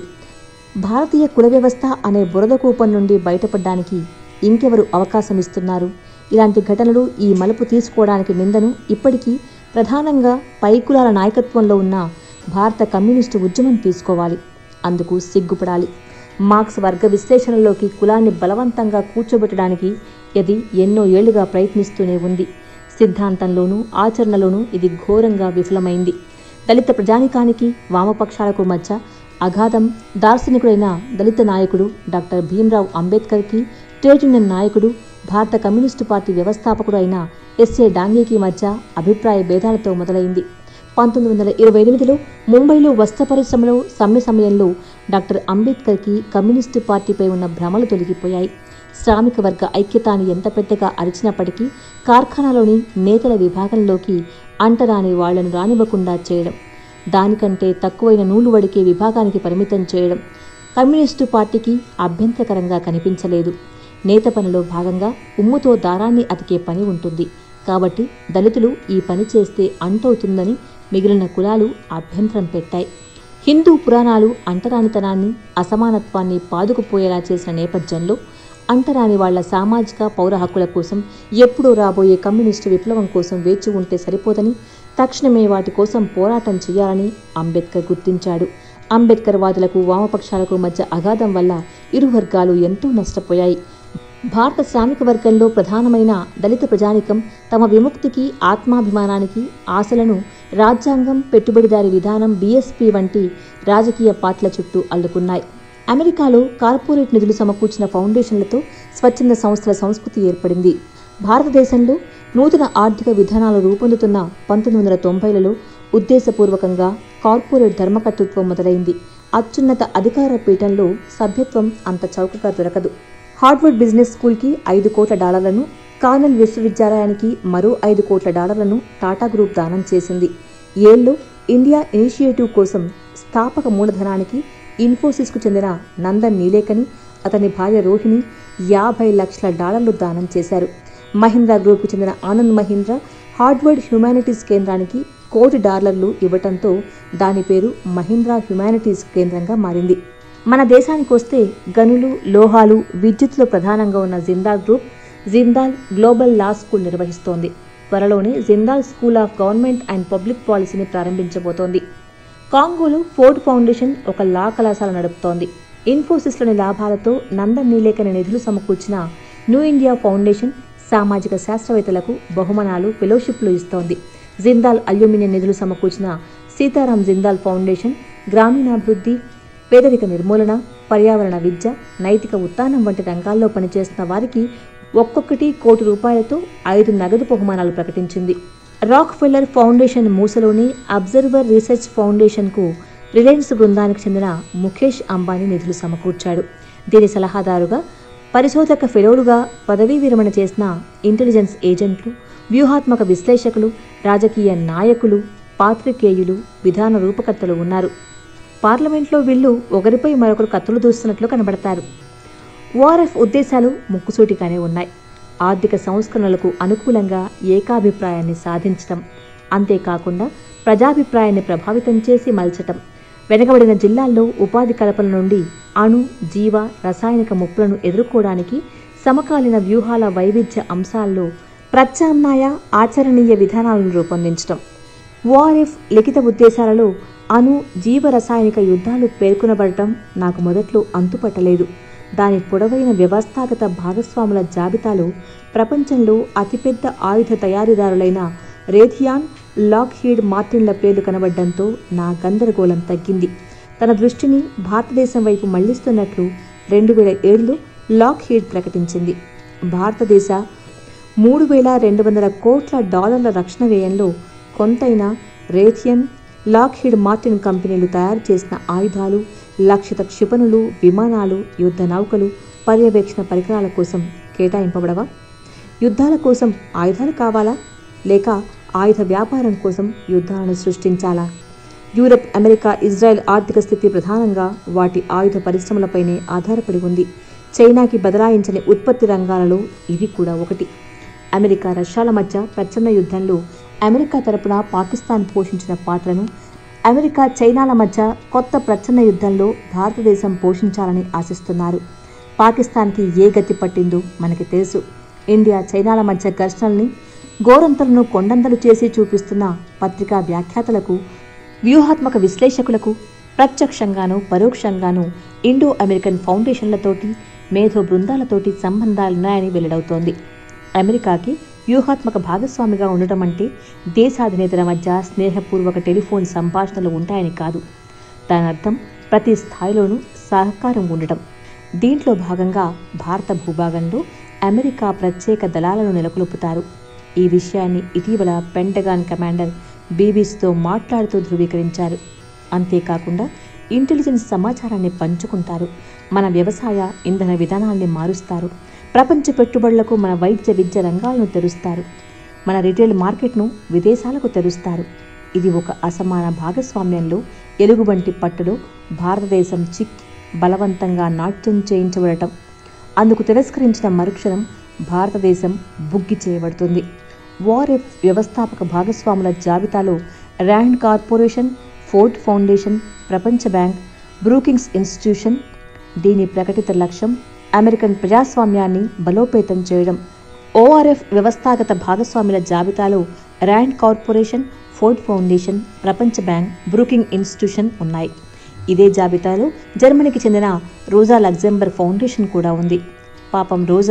భారతీయ కుల వ్యవస్థ అనే బురద కూపం నుండి బయటపడడానికి ఇంకెవరు అవకాశం ఇస్తున్నారు? ఇలాంటి ఘటనలు ఈ మలుపు తీసుకోవడానికి నిందను ఇప్పటికీ ప్రధానంగా పై కులాల నాయకత్వంలో ఉన్న భారత కమ్యూనిస్టు ఉద్యమం తీసుకోవాలి. అందుకు సిగ్గుపడాలి. మార్క్స్ వర్గ విశ్లేషణలోకి కులాన్ని బలవంతంగా కూర్చోబెట్టడానికి ఇది ఎన్నో ఏళ్లుగా ప్రయత్నిస్తూనే ఉంది. సిద్ధాంతంలోనూ ఆచరణలోనూ ఇది ఘోరంగా విఫలమైంది. దళిత ప్రజానికానికి వామపక్షాలకు మధ్య అగాధం దార్శనికుడైన దళిత నాయకుడు డాక్టర్ భీమ్రావ్ అంబేద్కర్కి, ట్రేడ్ యూనియన్ నాయకుడు, భారత కమ్యూనిస్టు పార్టీ వ్యవస్థాపకుడు అయిన ఎస్ఏ డాంగేకి మధ్య అభిప్రాయ భేదాలతో మొదలైంది. 1928లో ముంబైలో వస్త్ర పరిశ్రమలో సమ్మె సమయంలో డాక్టర్ అంబేద్కర్కి కమ్యూనిస్టు పార్టీపై ఉన్న భ్రమలు తొలగిపోయాయి. శ్రామిక వర్గ ఐక్యతాన్ని ఎంత పెద్దగా అరిచినప్పటికీ కార్ఖానాలోని నేతల విభాగంలోకి అంటరాని వాళ్లను రానివ్వకుండా చేయడం, దానికంటే తక్కువైన నూలు వడికే విభాగానికి పరిమితం చేయడం కమ్యూనిస్టు పార్టీకి అభ్యంతరకరంగా కనిపించలేదు. నేత పనిలో భాగంగా ఉమ్ముతో దారాన్ని అతికే పని ఉంటుంది కాబట్టి దళితులు ఈ పని చేస్తే అంటవుతుందని మిగిలిన కులాలు అభ్యంతరం పెట్టాయి. హిందూ పురాణాలు అంటరానితనాన్ని, అసమానత్వాన్ని పాదుకుపోయేలా చేసిన నేపథ్యంలో అంటరాని వాళ్ల సామాజిక పౌర హక్కుల కోసం ఎప్పుడూ రాబోయే కమ్యూనిస్టు విప్లవం కోసం వేచి ఉంటే సరిపోదని, తక్షణమే వాటి కోసం పోరాటం చేయాలని అంబేద్కర్ గుర్తించాడు. అంబేద్కర్ వాదులకు వామపక్షాలకు మధ్య అగాధం వల్ల ఇరు వర్గాలు ఎంతో నష్టపోయాయి. భారత శ్రామిక వర్గంలో ప్రధానమైన దళిత ప్రజానికం తమ విముక్తికి, ఆత్మాభిమానానికి, ఆశలను రాజ్యాంగం, పెట్టుబడిదారీ విధానం, బీఎస్పీ వంటి రాజకీయ పార్టీల చుట్టూ అల్లుకున్నాయి. అమెరికాలో కార్పొరేట్ నిధులు సమకూర్చిన ఫౌండేషన్లతో స్వచ్ఛంద సంస్థల సంస్కృతి ఏర్పడింది. భారతదేశంలో నూతన ఆర్థిక విధానాలు రూపొందుతున్న 1990లలో ఉద్దేశపూర్వకంగా కార్పొరేట్ ధర్మకర్తృత్వం మొదలైంది. అత్యున్నత అధికార పీఠంలో సభ్యత్వం అంత చౌకగా దొరకదు. హార్వర్డ్ బిజినెస్ స్కూల్కి $5 కోట్ల, కార్నెల్ విశ్వవిద్యాలయానికి మరో $5 కోట్ల టాటా గ్రూప్ దానం చేసింది. ఏల్లో ఇండియా ఇనిషియేటివ్ కోసం స్థాపక మూలధనానికి ఇన్ఫోసిస్కు చెందిన నందన్ నీలేకని, అతని భార్య రోహిణి $50 లక్షల దానం చేశారు. మహీంద్రా గ్రూప్కు చెందిన ఆనంద్ మహీంద్రా హార్వర్డ్ హ్యుమానిటీస్ కేంద్రానికి $1 కోటి ఇవ్వటంతో దాని పేరు మహీంద్రా హ్యుమానిటీస్ కేంద్రంగా మారింది. మన దేశానికి వస్తే గనులు, లోహాలు, విద్యుత్లో ప్రధానంగా ఉన్న Jindal group Jindal global law school నిర్వహిస్తోంది. త్వరలోనే Jindal school of government and public పాలసీని ప్రారంభించబోతోంది. కాంగోలో ఫోర్డ్ ఫౌండేషన్ ఒక లా కళాశాల నడుపుతోంది. ఇన్ఫోసిస్లోని లాభాలతో నందన్ నీలేకని నిధులు సమకూర్చిన న్యూ ఇండియా ఫౌండేషన్ సామాజిక శాస్త్రవేత్తలకు బహుమానాలు, ఫెలోషిప్లు ఇస్తోంది. జిందాల్ అల్యూమినియం నిధులు సమకూర్చిన సీతారాం జిందాల్ ఫౌండేషన్ గ్రామీణాభివృద్ధి, పేదరిక నిర్మూలన, పర్యావరణ విద్య, నైతిక ఉత్థానం వంటి రంగాల్లో పనిచేస్తున్న వారికి ఒక్కొక్కటి $1 కోటితో 5 నగదు బహుమానాలు ప్రకటించింది. రాక్ ఫెల్లర్ ఫౌండేషన్ మూసలోని అబ్జర్వర్ రీసెర్చ్ ఫౌండేషన్కు రిలయన్స్ బృందానికి చెందిన ముఖేష్ అంబానీ నిధులు సమకూర్చాడు. దీని సలహాదారుగా, పరిశోధక ఫెలోలుగా పదవీ విరమణ చేసిన ఇంటెలిజెన్స్ ఏజెంట్లు, వ్యూహాత్మక విశ్లేషకులు, రాజకీయ నాయకులు, పాత్రికేయులు, విధాన రూపకర్తలు ఉన్నారు. పార్లమెంట్లో వీళ్ళు ఒకరిపై మరొకరు కత్తులు దూస్తున్నట్లు కనబడతారు. ఓఆర్ఎఫ్ ఉద్దేశాలు ముక్కుసూటిగానే ఉన్నాయి. ఆర్థిక సంస్కరణలకు అనుకూలంగా ఏకాభిప్రాయాన్ని సాధించటం, అంతేకాకుండా ప్రజాభిప్రాయాన్ని ప్రభావితం చేసి మలచటం, వెనుకబడిన జిల్లాల్లో ఉపాధి కల్పన నుండి అణు, జీవ, రసాయనిక ముప్పులను ఎదుర్కోవడానికి సమకాలీన వ్యూహాల వైవిధ్య అంశాల్లో ప్రత్యామ్నాయ, ఆచరణీయ విధానాలను రూపొందించటం. ఓఆర్ఎఫ్ లిఖిత ఉద్దేశాలలో అణు, జీవ, రసాయనిక యుద్ధాలు పేర్కొనబడటం నాకు మొదట్లో అంతుపట్టలేదు. దాని పొడవైన వ్యవస్థాగత భాగస్వాముల జాబితాలో ప్రపంచంలో అతిపెద్ద ఆయుధ తయారీదారులైన రేథియాన్, లాక్హీడ్ మార్టిన్ల పేర్లు కనబడ్డంతో నా గందరగోళం తగ్గింది. తన దృష్టిని భారతదేశం వైపు మళ్లిస్తున్నట్లు 2007లో లాక్హీడ్ ప్రకటించింది. భారతదేశ $3,200 కోట్ల రక్షణ వ్యయంలో కొంతైనా రేథియన్, లాక్హీడ్ మార్టిన్ కంపెనీలు తయారు చేసిన ఆయుధాలు, లక్షిత క్షిపణులు, విమానాలు, యుద్ధ నౌకలు, పర్యవేక్షణ పరికరాల కోసం కేటాయింపబడవా? యుద్ధాల కోసం ఆయుధాలు కావాలా, లేక ఆయుధ వ్యాపారం కోసం యుద్ధాలను సృష్టించాలా? యూరప్, అమెరికా, ఇజ్రాయెల్ ఆర్థిక స్థితి ప్రధానంగా వాటి ఆయుధ పరిశ్రమలపైనే ఆధారపడి ఉంది. చైనాకి బదలాయించని ఉత్పత్తి రంగాలలో ఇది కూడా ఒకటి. అమెరికా, రష్యాల మధ్య ప్రచ్ఛన్న యుద్ధంలో అమెరికా తరపున పాకిస్తాన్ పోషించిన పాత్రను, అమెరికా, చైనాల మధ్య కొత్త ప్రచ్ఛన్న యుద్ధంలో భారతదేశం పోషించాలని ఆశిస్తున్నారు. పాకిస్తాన్కి ఏ గతి పట్టిందో మనకి తెలుసు. ఇండియా, చైనాల మధ్య ఘర్షణల్ని, గోరంతలను కొండంతలు చేసి చూపిస్తున్న పత్రికా వ్యాఖ్యాతలకు, వ్యూహాత్మక విశ్లేషకులకు ప్రత్యక్షంగానూ పరోక్షంగానూ ఇండో అమెరికన్ ఫౌండేషన్లతోటి, మేధో బృందాలతోటి సంబంధాలున్నాయని వెల్లడవుతోంది. అమెరికాకి వ్యూహాత్మక భాగస్వామిగా ఉండటం అంటే దేశాధినేతల మధ్య స్నేహపూర్వక టెలిఫోన్ సంభాషణలు ఉంటాయని కాదు. దాని అర్థం ప్రతి స్థాయిలోనూ సహకారం ఉండటం. దీంట్లో భాగంగా భారత భూభాగంలో అమెరికా ప్రత్యేక దళాలను నెలకొల్పుతారు. ఈ విషయాన్ని ఇటీవల పెంటగాన్ కమాండర్ బీబీసీతో మాట్లాడుతూ ధృవీకరించారు. అంతేకాకుండా ఇంటెలిజెన్స్ సమాచారాన్ని పంచుకుంటారు. మన వ్యవసాయ, ఇంధన విధానాల్ని మారుస్తారు. ప్రపంచ పెట్టుబడులకు మన వైద్య విద్య రంగాలను తెరుస్తారు. మన రిటైల్ మార్కెట్ను విదేశాలకు తెరుస్తారు. ఇది ఒక అసమాన భాగస్వామ్యంలో ఎలుగుబంటి పట్టులో భారతదేశం చిక్కి బలవంతంగా నాట్యం చేయించబడటం. అందుకు తిరస్కరించిన మరుక్షణం భారతదేశం బుగ్గి చేయబడుతుంది. ఓఆర్ఎఫ్ వ్యవస్థాపక భాగస్వాముల జాబితాలో ర్యాండ్ కార్పొరేషన్, ఫోర్డ్ ఫౌండేషన్, ప్రపంచ బ్యాంక్, బ్రూకింగ్స్ ఇన్స్టిట్యూషన్. దీని ప్రకటిత లక్ష్యం అమెరికన్ ప్రజాస్వామ్యాన్ని బలోపేతం చేయడం. ఓఆర్ఎఫ్ వ్యవస్థాగత భాగస్వాముల జాబితాలో ర్యాండ్ కార్పొరేషన్, ఫోర్డ్ ఫౌండేషన్, ప్రపంచ బ్యాంక్, బ్రూకింగ్ ఇన్స్టిట్యూషన్ ఉన్నాయి. ఇదే జాబితాలో జర్మనీకి చెందిన రోజా లగ్జెంబర్గ్ ఫౌండేషన్ కూడా ఉంది. పాపం రోజా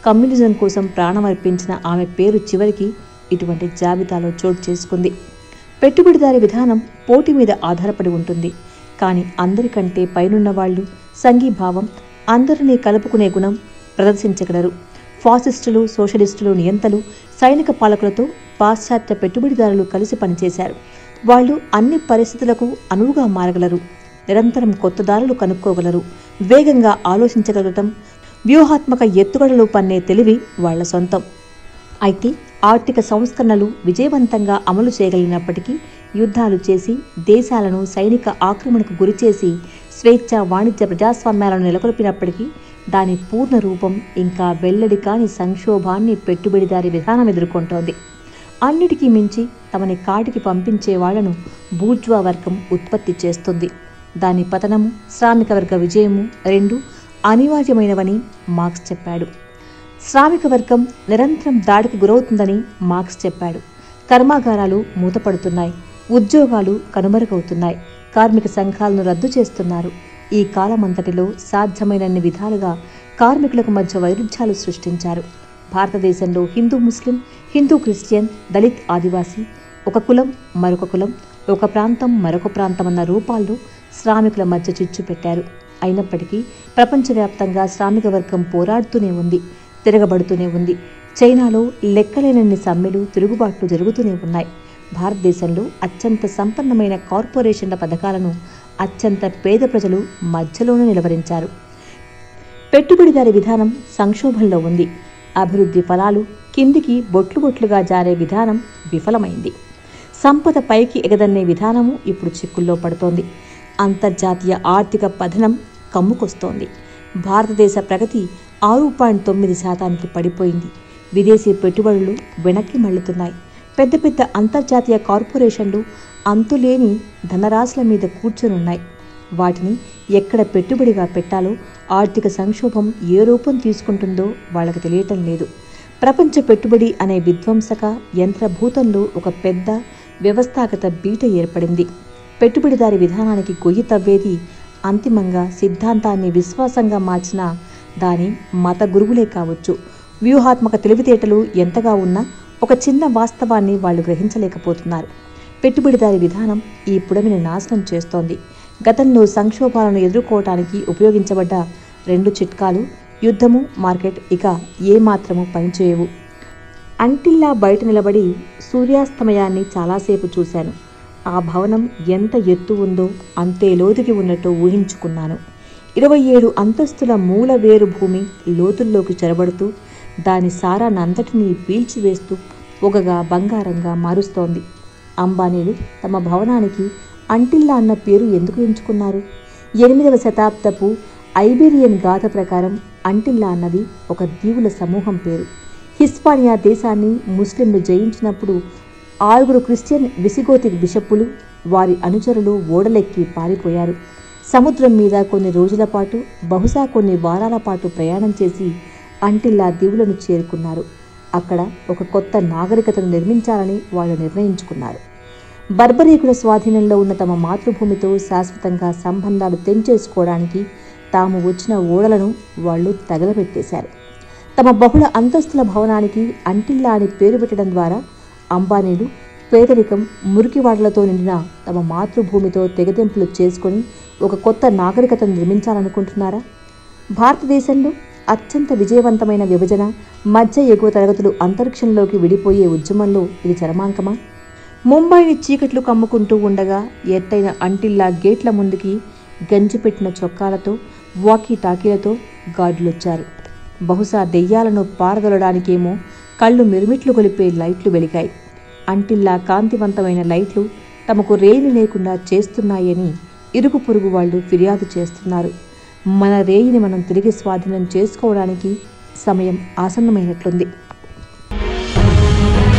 కమ్యూనిజం కోసం ప్రాణం అర్పించిన ఆమె పేరు చివరికి ఇటువంటి జాబితాలో చోటు చేసుకుంది. పెట్టుబడిదారీ విధానం పోటీ మీద ఆధారపడి ఉంటుంది. కానీ అందరికంటే పైనున్న వాళ్ళు సంఘీభావం, అందరినీ కలుపుకునే గుణం ప్రదర్శించగలరు. ఫాసిస్టులు, సోషలిస్టులు, నియంతలు, సైనిక పాలకులతో పాశ్చాత్య పెట్టుబడిదారులు కలిసి పనిచేశారు. వాళ్ళు అన్ని పరిస్థితులకు అనువుగా మారగలరు. నిరంతరం కొత్త దారులు కనుక్కోగలరు. వేగంగా ఆలోచించగలగటం, వ్యూహాత్మక ఎత్తుగడలు పన్నే తెలివి వాళ్ల సొంతం. అయితే ఆర్థిక సంస్కరణలు విజయవంతంగా అమలు చేయగలిగినప్పటికీ యుద్ధాలు చేసి, దేశాలను సైనిక ఆక్రమణకు గురిచేసి, స్వేచ్ఛ, వాణిజ్య, ప్రజాస్వామ్యాలను నెలకొల్పినప్పటికీ దాని పూర్ణ రూపం ఇంకా వెల్లడి కాని సంక్షోభాన్ని పెట్టుబడిదారీ విధానం ఎదుర్కొంటోంది. అన్నిటికీ మించి తమని కాటికి పంపించే వాళ్లను బూర్జ్వా వర్గం ఉత్పత్తి చేస్తుంది. దాని పతనము, శ్రామిక వర్గ విజయము రెండూ అనివార్యమైనవని మార్క్స్ చెప్పాడు. శ్రామిక వర్గం నిరంతరం దాడికి గురవుతుందని మార్క్స్ చెప్పాడు. కర్మాగారాలు మూతపడుతున్నాయి, ఉద్యోగాలు కనుమరుగవుతున్నాయి, కార్మిక సంఘాలను రద్దు చేస్తున్నారు. ఈ కాలమంతటిలో సాధ్యమైనన్ని విధాలుగా కార్మికులకు మధ్య వైరుధ్యాలు సృష్టించారు. భారతదేశంలో హిందూ ముస్లిం, హిందూ క్రిస్టియన్, దళిత్ ఆదివాసీ, ఒక కులం మరొక కులం, ఒక ప్రాంతం మరొక ప్రాంతం అన్న రూపాల్లో శ్రామికుల మధ్య చిచ్చు పెట్టారు. అయినప్పటికీ ప్రపంచవ్యాప్తంగా శ్రామిక వర్గం పోరాడుతూనే ఉంది, తిరగబడుతూనే ఉంది. చైనాలో లెక్కలేనన్ని సమ్మెలు, తిరుగుబాట్లు జరుగుతూనే ఉన్నాయి. భారతదేశంలో అత్యంత సంపన్నమైన కార్పొరేషన్ల పథకాలను అత్యంత పేద ప్రజలు మధ్యలోనే నిలవరించారు. పెట్టుబడిదారీ విధానం సంక్షోభంలో ఉంది. అభివృద్ధి ఫలాలు కిందికి బొట్లు బొట్లుగా జారే విధానం విఫలమైంది. సంపద పైకి ఎగదన్నే విధానము ఇప్పుడు చిక్కుల్లో పడుతోంది. అంతర్జాతీయ ఆర్థిక పతనం కమ్ముకొస్తోంది. భారతదేశ ప్రగతి 6.9% పడిపోయింది. విదేశీ పెట్టుబడులు వెనక్కి మళ్లుతున్నాయి. పెద్ద పెద్ద అంతర్జాతీయ కార్పొరేషన్లు అంతులేని ధనరాశుల మీద కూర్చొనున్నాయి. వాటిని ఎక్కడ పెట్టుబడిగా పెట్టాలో, ఆర్థిక సంక్షోభం ఏ రూపం తీసుకుంటుందో వాళ్ళకి తెలియటం లేదు. ప్రపంచ పెట్టుబడి అనే విధ్వంసక యంత్రభూతంలో ఒక పెద్ద వ్యవస్థాగత బీట ఏర్పడింది. పెట్టుబడిదారీ విధానానికి గొయ్యి తవ్వేది అంతిమంగా సిద్ధాంతాన్ని విశ్వాసంగా మార్చిన దాని మత గురువులే కావచ్చు. వ్యూహాత్మక తెలివితేటలు ఎంతగా ఉన్నా ఒక చిన్న వాస్తవాన్ని వాళ్ళు గ్రహించలేకపోతున్నారు. పెట్టుబడిదారీ విధానం ఈ పుడమిని నాశనం చేస్తోంది. గతంలో సంక్షోభాలను ఎదుర్కోవటానికి ఉపయోగించబడ్డ 2 చిట్కాలు యుద్ధము, మార్కెట్ ఇక ఏమాత్రము పనిచేయవు. అంటిల్లా బయట నిలబడి సూర్యాస్తమయాన్ని చాలాసేపు చూశాను. ఆ భవనం ఎంత ఎత్తు ఉందో అంతే లోతుకి ఉన్నట్టు ఊహించుకున్నాను. 27 అంతస్తుల మూల వేరు భూమి లోతుల్లోకి చొరబడుతూ దాని సారానంతటినీ పీల్చివేస్తూ పొగగా, బంగారంగా మారుస్తోంది. అంబానీలు తమ భవనానికి అంటిల్లా అన్న పేరు ఎందుకు ఎంచుకున్నారు? 8వ శతాబ్దపు ఐబీరియన్ గాథ ప్రకారం అంటిల్లా అన్నది ఒక దీవుల సమూహం పేరు. హిస్పానియా దేశాన్ని ముస్లింలు జయించినప్పుడు 6 క్రిస్టియన్ విసిగోతిక్ బిషప్పులు, వారి అనుచరులు ఓడలెక్కి పారిపోయారు. సముద్రం మీద కొన్ని రోజుల పాటు, బహుశా కొన్ని వారాల పాటు ప్రయాణం చేసి అంటిల్లా దీవులను చేరుకున్నారు. అక్కడ ఒక కొత్త నాగరికతను నిర్మించాలని వాళ్ళు నిర్ణయించుకున్నారు. బర్బరీకుల స్వాధీనంలో ఉన్న తమ మాతృభూమితో శాశ్వతంగా సంబంధాలు తెంచేసుకోవడానికి తాము వచ్చిన ఓడలను వాళ్ళు తగలబెట్టేశారు. తమ బహుళ అంతస్తుల భవనానికి అంటిల్లా అని పేరు పెట్టడం ద్వారా అంబానీలు పేదరికం, మురికివాడలతో నిండిన తమ మాతృభూమితో తెగదెంపులు చేసుకొని ఒక కొత్త నాగరికతను నిర్మించాలనుకుంటున్నారా? భారతదేశంలో అత్యంత విజయవంతమైన విభజన, మధ్య ఎగువ తరగతులు అంతరిక్షంలోకి విడిపోయే ఉద్యమంలో ఇది చరమాంకమా? ముంబైని చీకట్లు కమ్ముకుంటూ ఉండగా ఎత్తైన అంటిల్లా గేట్ల ముందుకి గంజిపెట్టిన చొక్కాలతో, వాకీ టాకీలతో గార్డులొచ్చారు. బహుశా దెయ్యాలను పారదొలడానికేమో కళ్ళు మిరుమిట్లు గొలిపే లైట్లు వెలిగాయి. అంటిల్లా కాంతివంతమైన లైట్లు తమకు రేయిని లేకుండా చేస్తున్నాయని ఇరుగు పొరుగు వాళ్ళు ఫిర్యాదు చేస్తున్నారు. మన రేయిని మనం తిరిగి స్వాధీనం చేసుకోవడానికి సమయం ఆసన్నమైనట్లుంది.